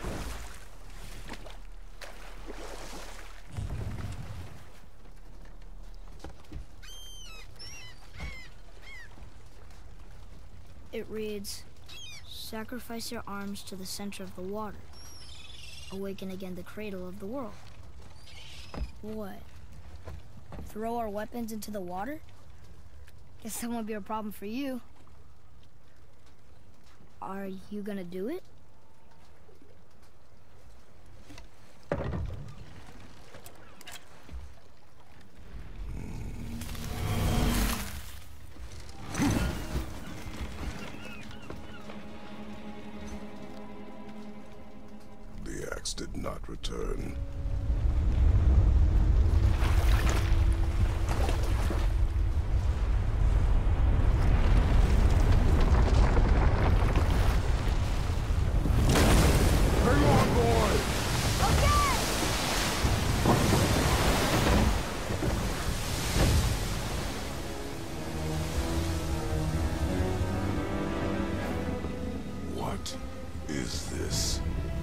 It reads, sacrifice your arms to the center of the water. Awaken again the cradle of the world. What? Throw our weapons into the water? Guess that won't be a problem for you. Are you gonna do it? The axe did not return. What is this?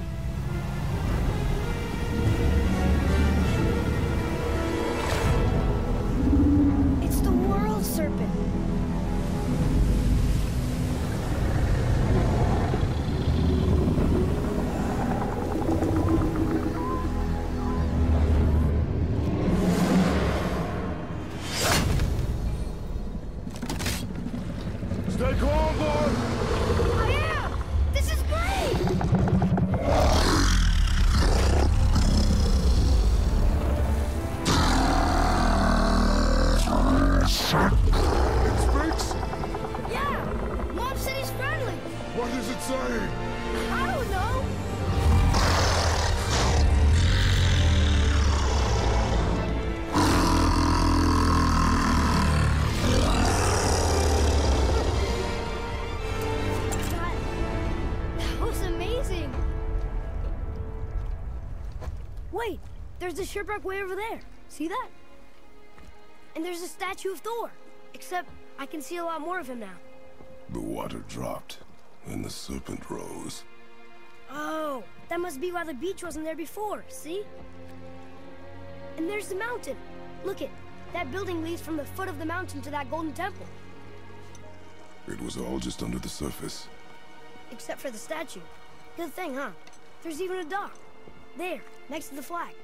It's the World Serpent. Stay calm, boy! I am! This is great! It speaks? Yeah! Mom said he's friendly! What does it say? I don't know! That, that was amazing! Wait! There's a shipwreck way over there. See that? And there's a statue of Thor. Except I can see a lot more of him now. The water dropped, and the serpent rose. Oh, that must be why the beach wasn't there before, see? And there's the mountain. Look it, that building leads from the foot of the mountain to that golden temple. It was all just under the surface. Except for the statue. Good thing, huh? There's even a dock. There, next to the flag.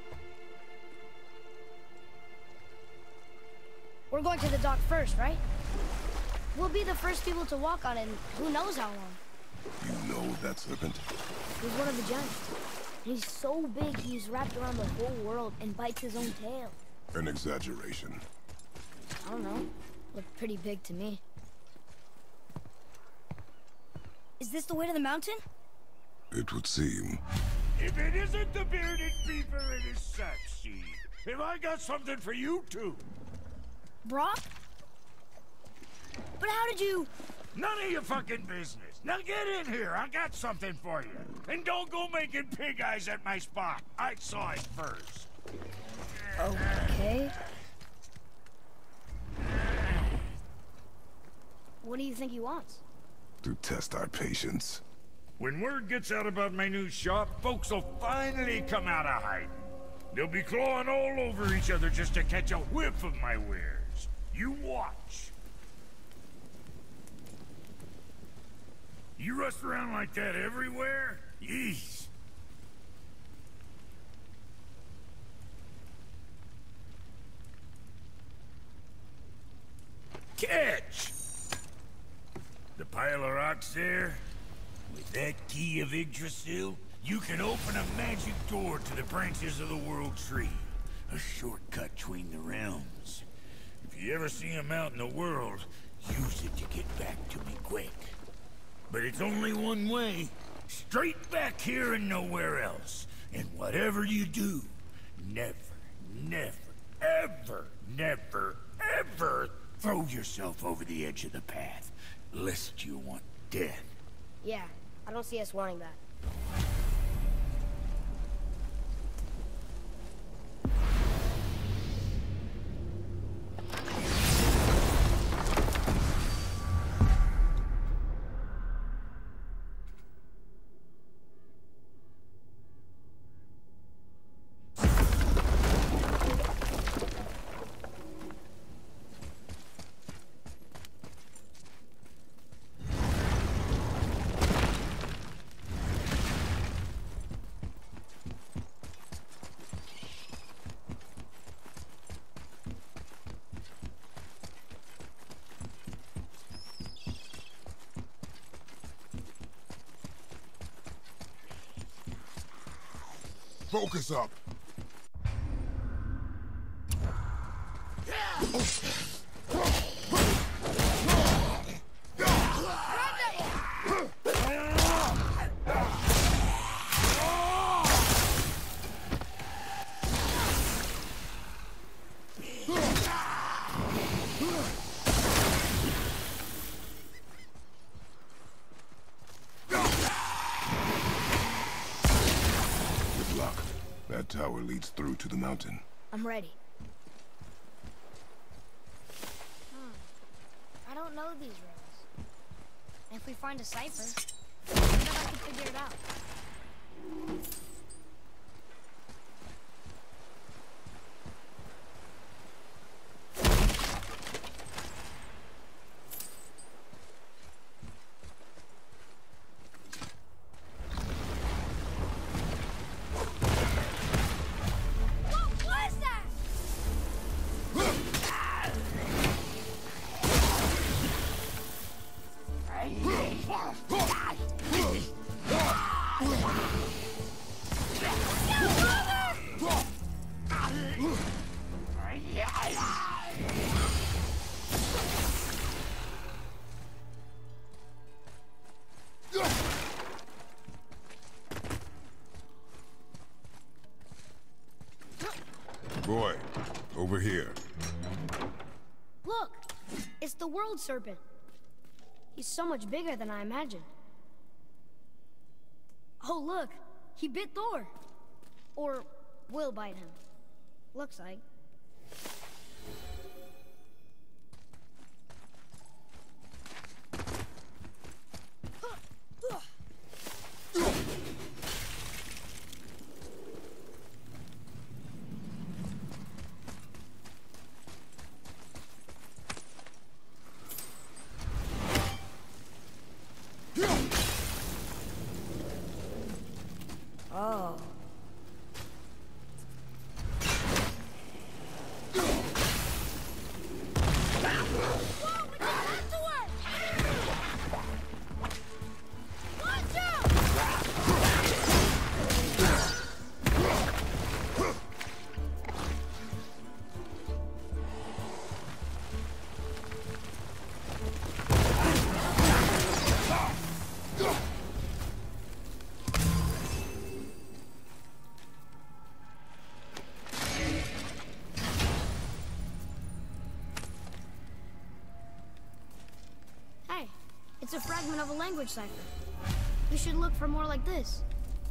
We're going to the dock first, right? We'll be the first people to walk on it in who knows how long. You know that serpent? He's one of the giants. He's so big he's wrapped around the whole world and bites his own tail. An exaggeration. I don't know. Looked pretty big to me. Is this the way to the mountain? It would seem. If it isn't the bearded beaver, it is Saxseed. Have I got something for you too? Brock? But how did you... None of your fucking business. Now get in here. I got something for you. And don't go making pig eyes at my spot. I saw it first. Okay. What do you think he wants? To test our patience. When word gets out about my new shop, folks will finally come out of hiding. They'll be clawing all over each other just to catch a whiff of my wares. You watch. You rust around like that everywhere? Yeesh. Catch! The pile of rocks there? With that key of Yggdrasil, you can open a magic door to the branches of the World Tree. A shortcut between the realms. If you ever see him out in the world, use it to get back to me quick. But it's only one way. Straight back here and nowhere else. And whatever you do, never, never, ever, never, ever throw yourself over the edge of the path, lest you want death. Yeah, I don't see us wanting that. focus up. That tower leads through to the mountain. I'm ready. Hmm. I don't know these roads. And if we find a cipher, I bet I can figure it out. Boy, over here. Look! It's the World Serpent. He's so much bigger than I imagined. Oh, look! He bit Thor! Or will bite him. Looks like. Oh. It's a fragment of a language cipher. We should look for more like this.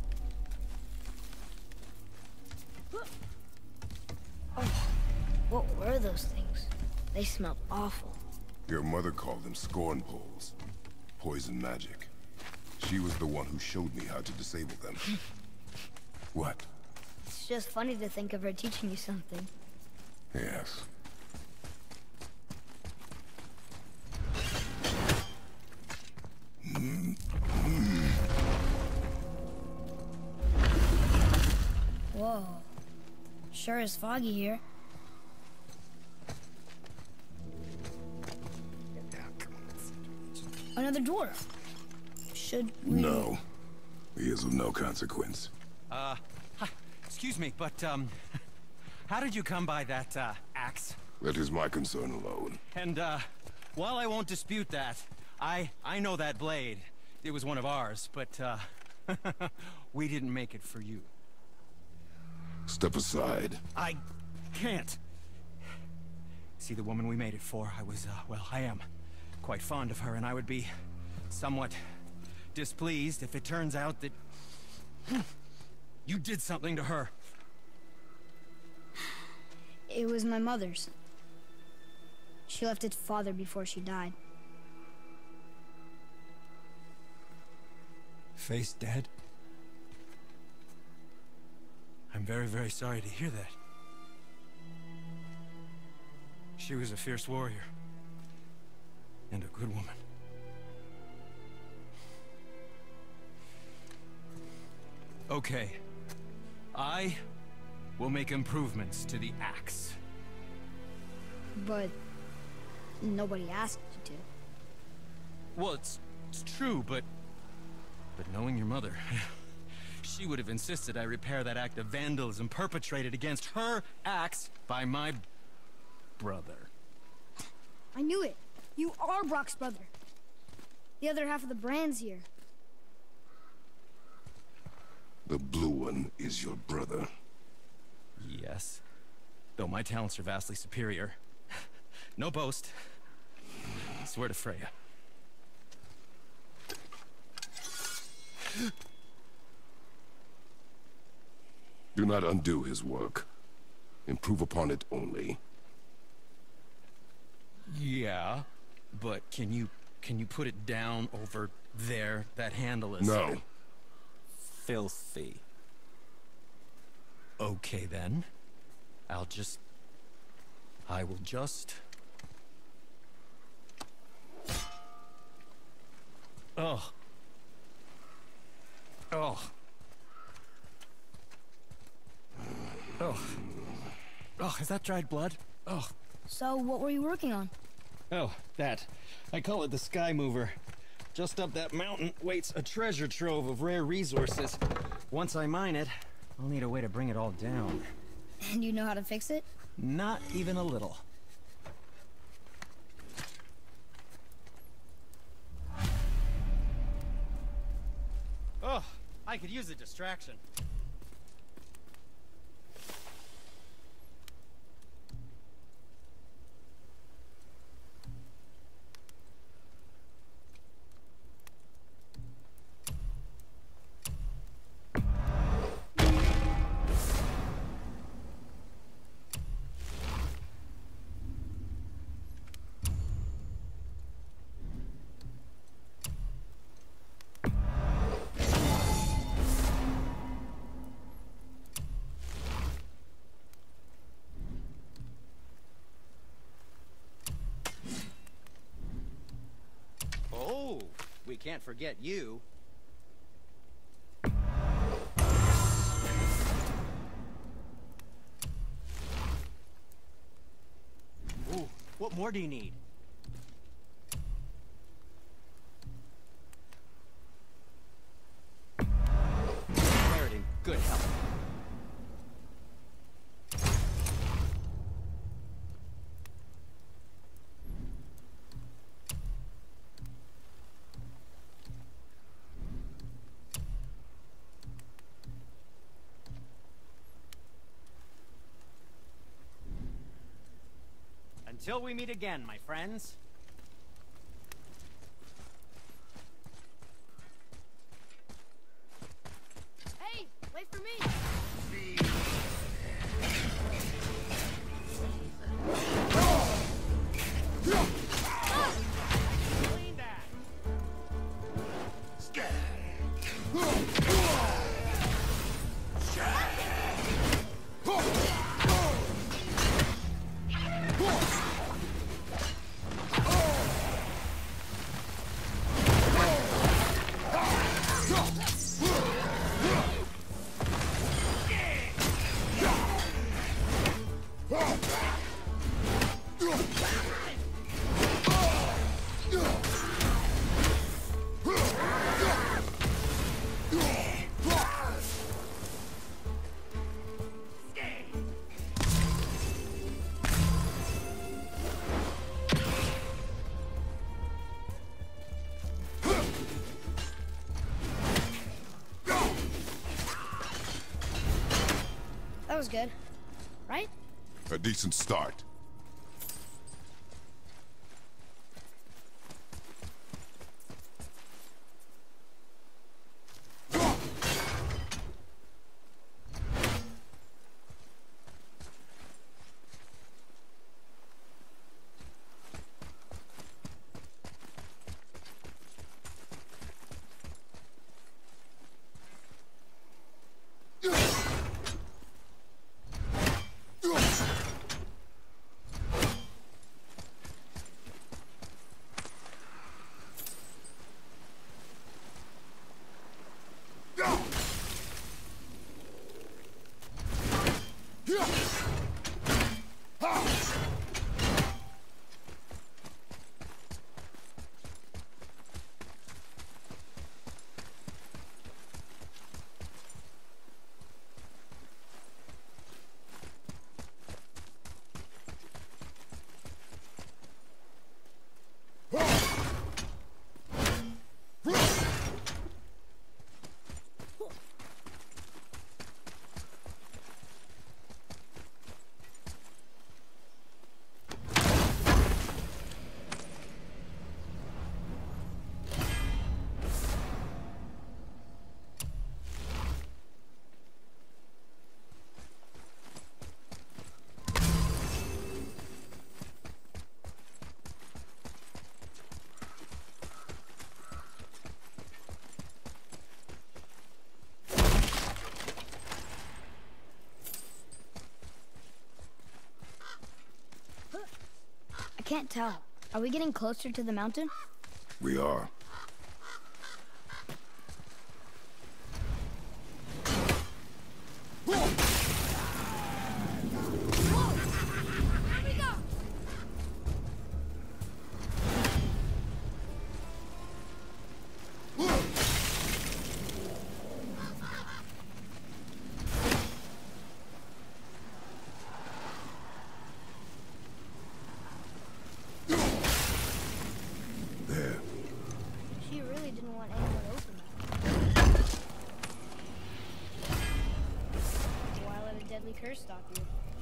Oh, what were those things? They smelled awful. Your mother called them scorn poles. Poison magic. She was the one who showed me how to disable them. What? It's just funny to think of her teaching you something. Yes. Whoa. Sure is foggy here. Another dwarf. Should we... No. He is of no consequence. Uh, hi, excuse me, but, um... how did you come by that, uh, axe? That is my concern alone. And, uh, while I won't dispute that, I... I know that blade. It was one of ours, but, uh... we didn't make it for you. Step aside. I can't. See, the woman we made it for, I was, uh, well, I am quite fond of her, and I would be somewhat displeased if it turns out that you did something to her. It was my mother's. She left its father before she died. Face dead? I'm very, very sorry to hear that. She was a fierce warrior. And a good woman. Okay. I will make improvements to the axe. But nobody asked you to. Well, it's, it's true, but... But knowing your mother... She would have insisted I repair that act of vandalism perpetrated against her axe by my brother. I knew it. You are Brock's brother. The other half of the brand's here. The blue one is your brother. Yes. Though my talents are vastly superior. No boast. I swear to Freya. Do not undo his work. Improve upon it only. Yeah, but can you can you put it down over there? That handle is No. filthy. Okay then. I'll just I will just Oh. Oh. Oh. Oh, is that dried blood? Oh. So, what were you working on? Oh, that. I call it the Sky Mover. Just up that mountain waits a treasure trove of rare resources. Once I mine it, I'll need a way to bring it all down. And you know how to fix it? Not even a little. Oh, I could use a distraction. Oh, we can't forget you. Ooh, what more do you need? Wear it in good health. Until we meet again, my friends. Hey, wait for me! Clean that. That was good. Right? A decent start. can't tell. Are we getting closer to the mountain? We are. She really didn't want anyone to open that. Why let a deadly curse stop you?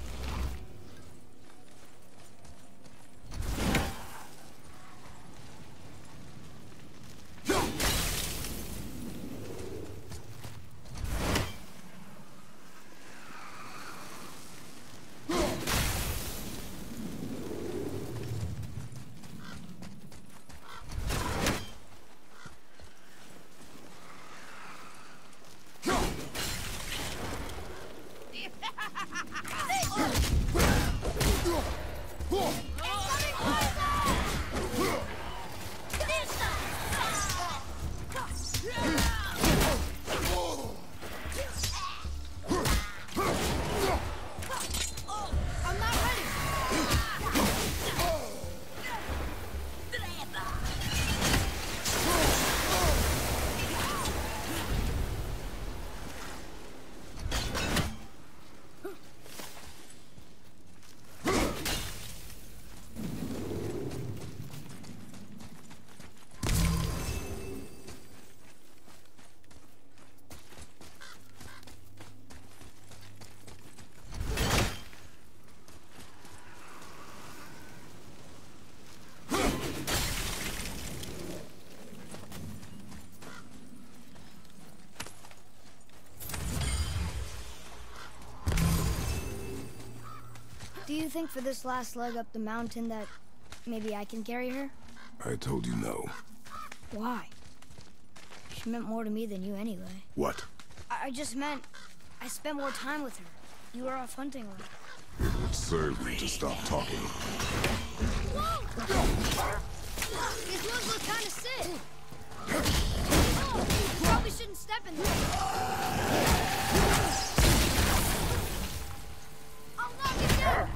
Do you think for this last leg up the mountain that maybe I can carry her? I told you no. Why? She meant more to me than you anyway. What? I, I just meant I spent more time with her. You were off hunting with her. It would serve you to stop talking. Whoa! These ones look kind of sick. Oh, probably shouldn't step in them. I'll knock it down!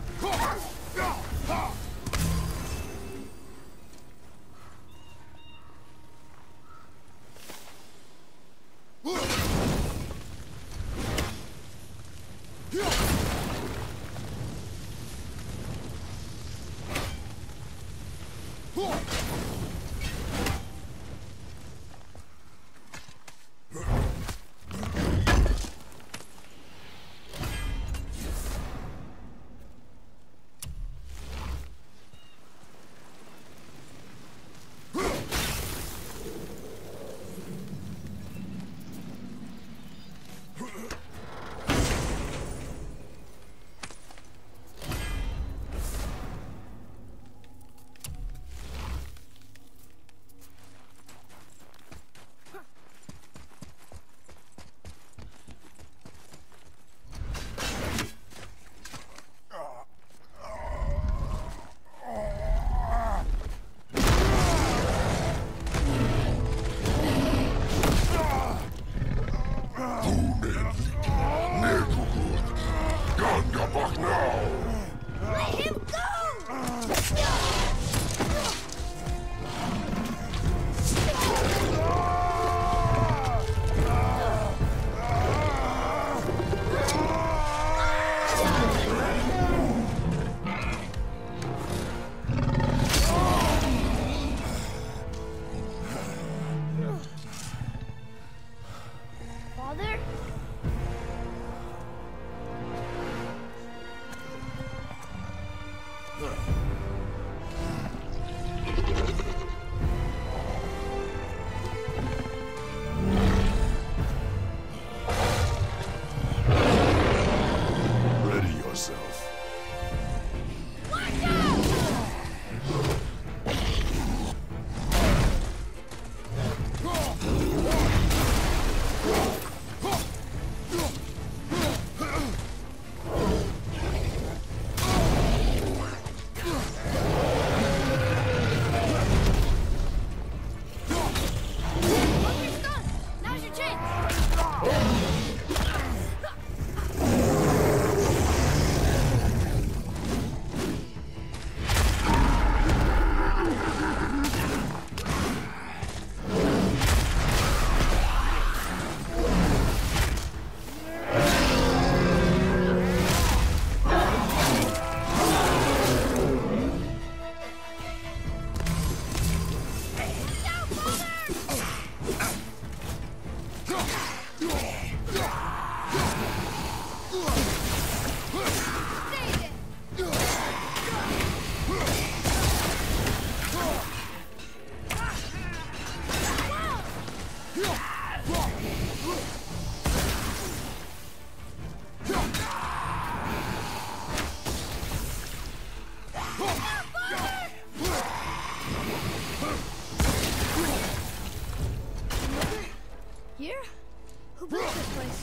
Here? Who built this place?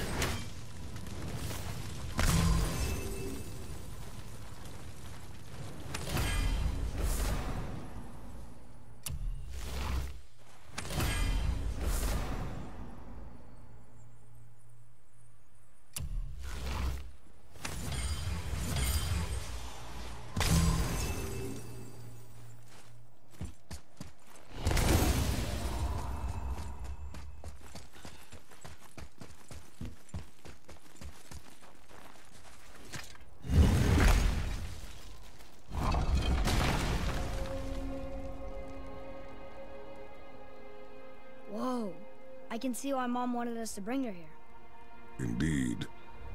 Whoa. I can see why Mom wanted us to bring her here. Indeed.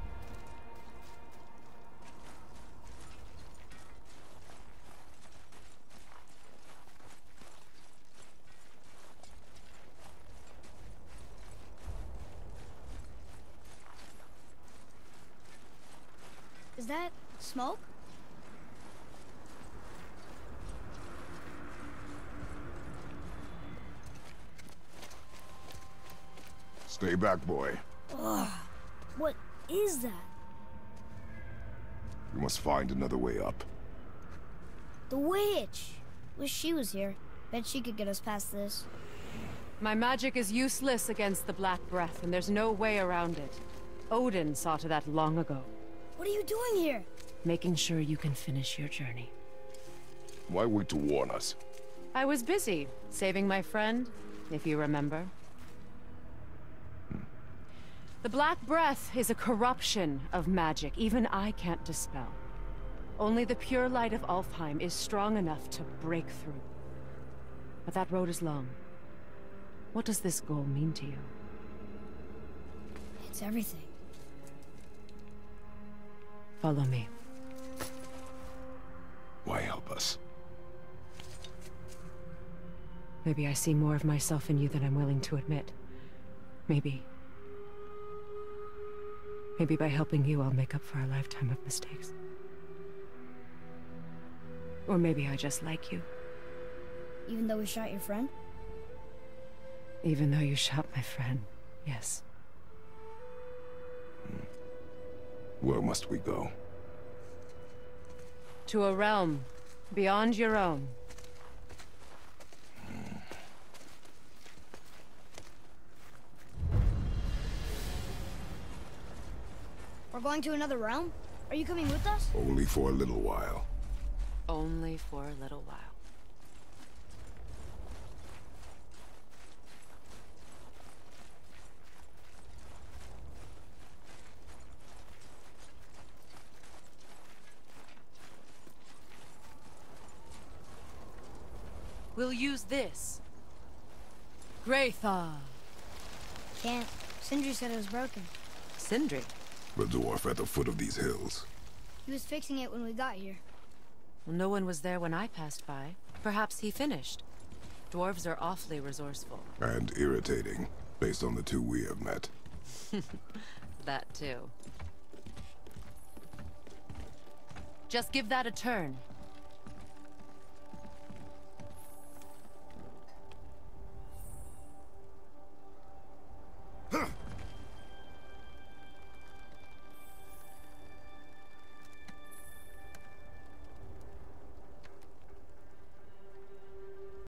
Is that smoke? Stay back, boy. Ugh. What is that? We must find another way up. The witch! Wish she was here. Bet she could get us past this. My magic is useless against the Black Breath, and there's no way around it. Odin saw to that long ago. What are you doing here? Making sure you can finish your journey. Why wait to warn us? I was busy, saving my friend, if you remember. The Black Breath is a corruption of magic even I can't dispel. Only the pure light of Alfheim is strong enough to break through. But that road is long. What does this goal mean to you? It's everything. Follow me. Why help us? Maybe I see more of myself in you than I'm willing to admit. Maybe... Maybe by helping you, I'll make up for a lifetime of mistakes. Or maybe I just like you. Even though we shot your friend? Even though you shot my friend, yes. Where must we go? To a realm beyond your own. We're going to another realm? Are you coming with us? Only for a little while. Only for a little while. We'll use this. Graythaw. Can't. Sindri said it was broken. Sindri? The dwarf at the foot of these hills. He was fixing it when we got here. Well, no one was there when I passed by. Perhaps he finished. Dwarves are awfully resourceful. And irritating, based on the two we have met. That too. Just give that a turn.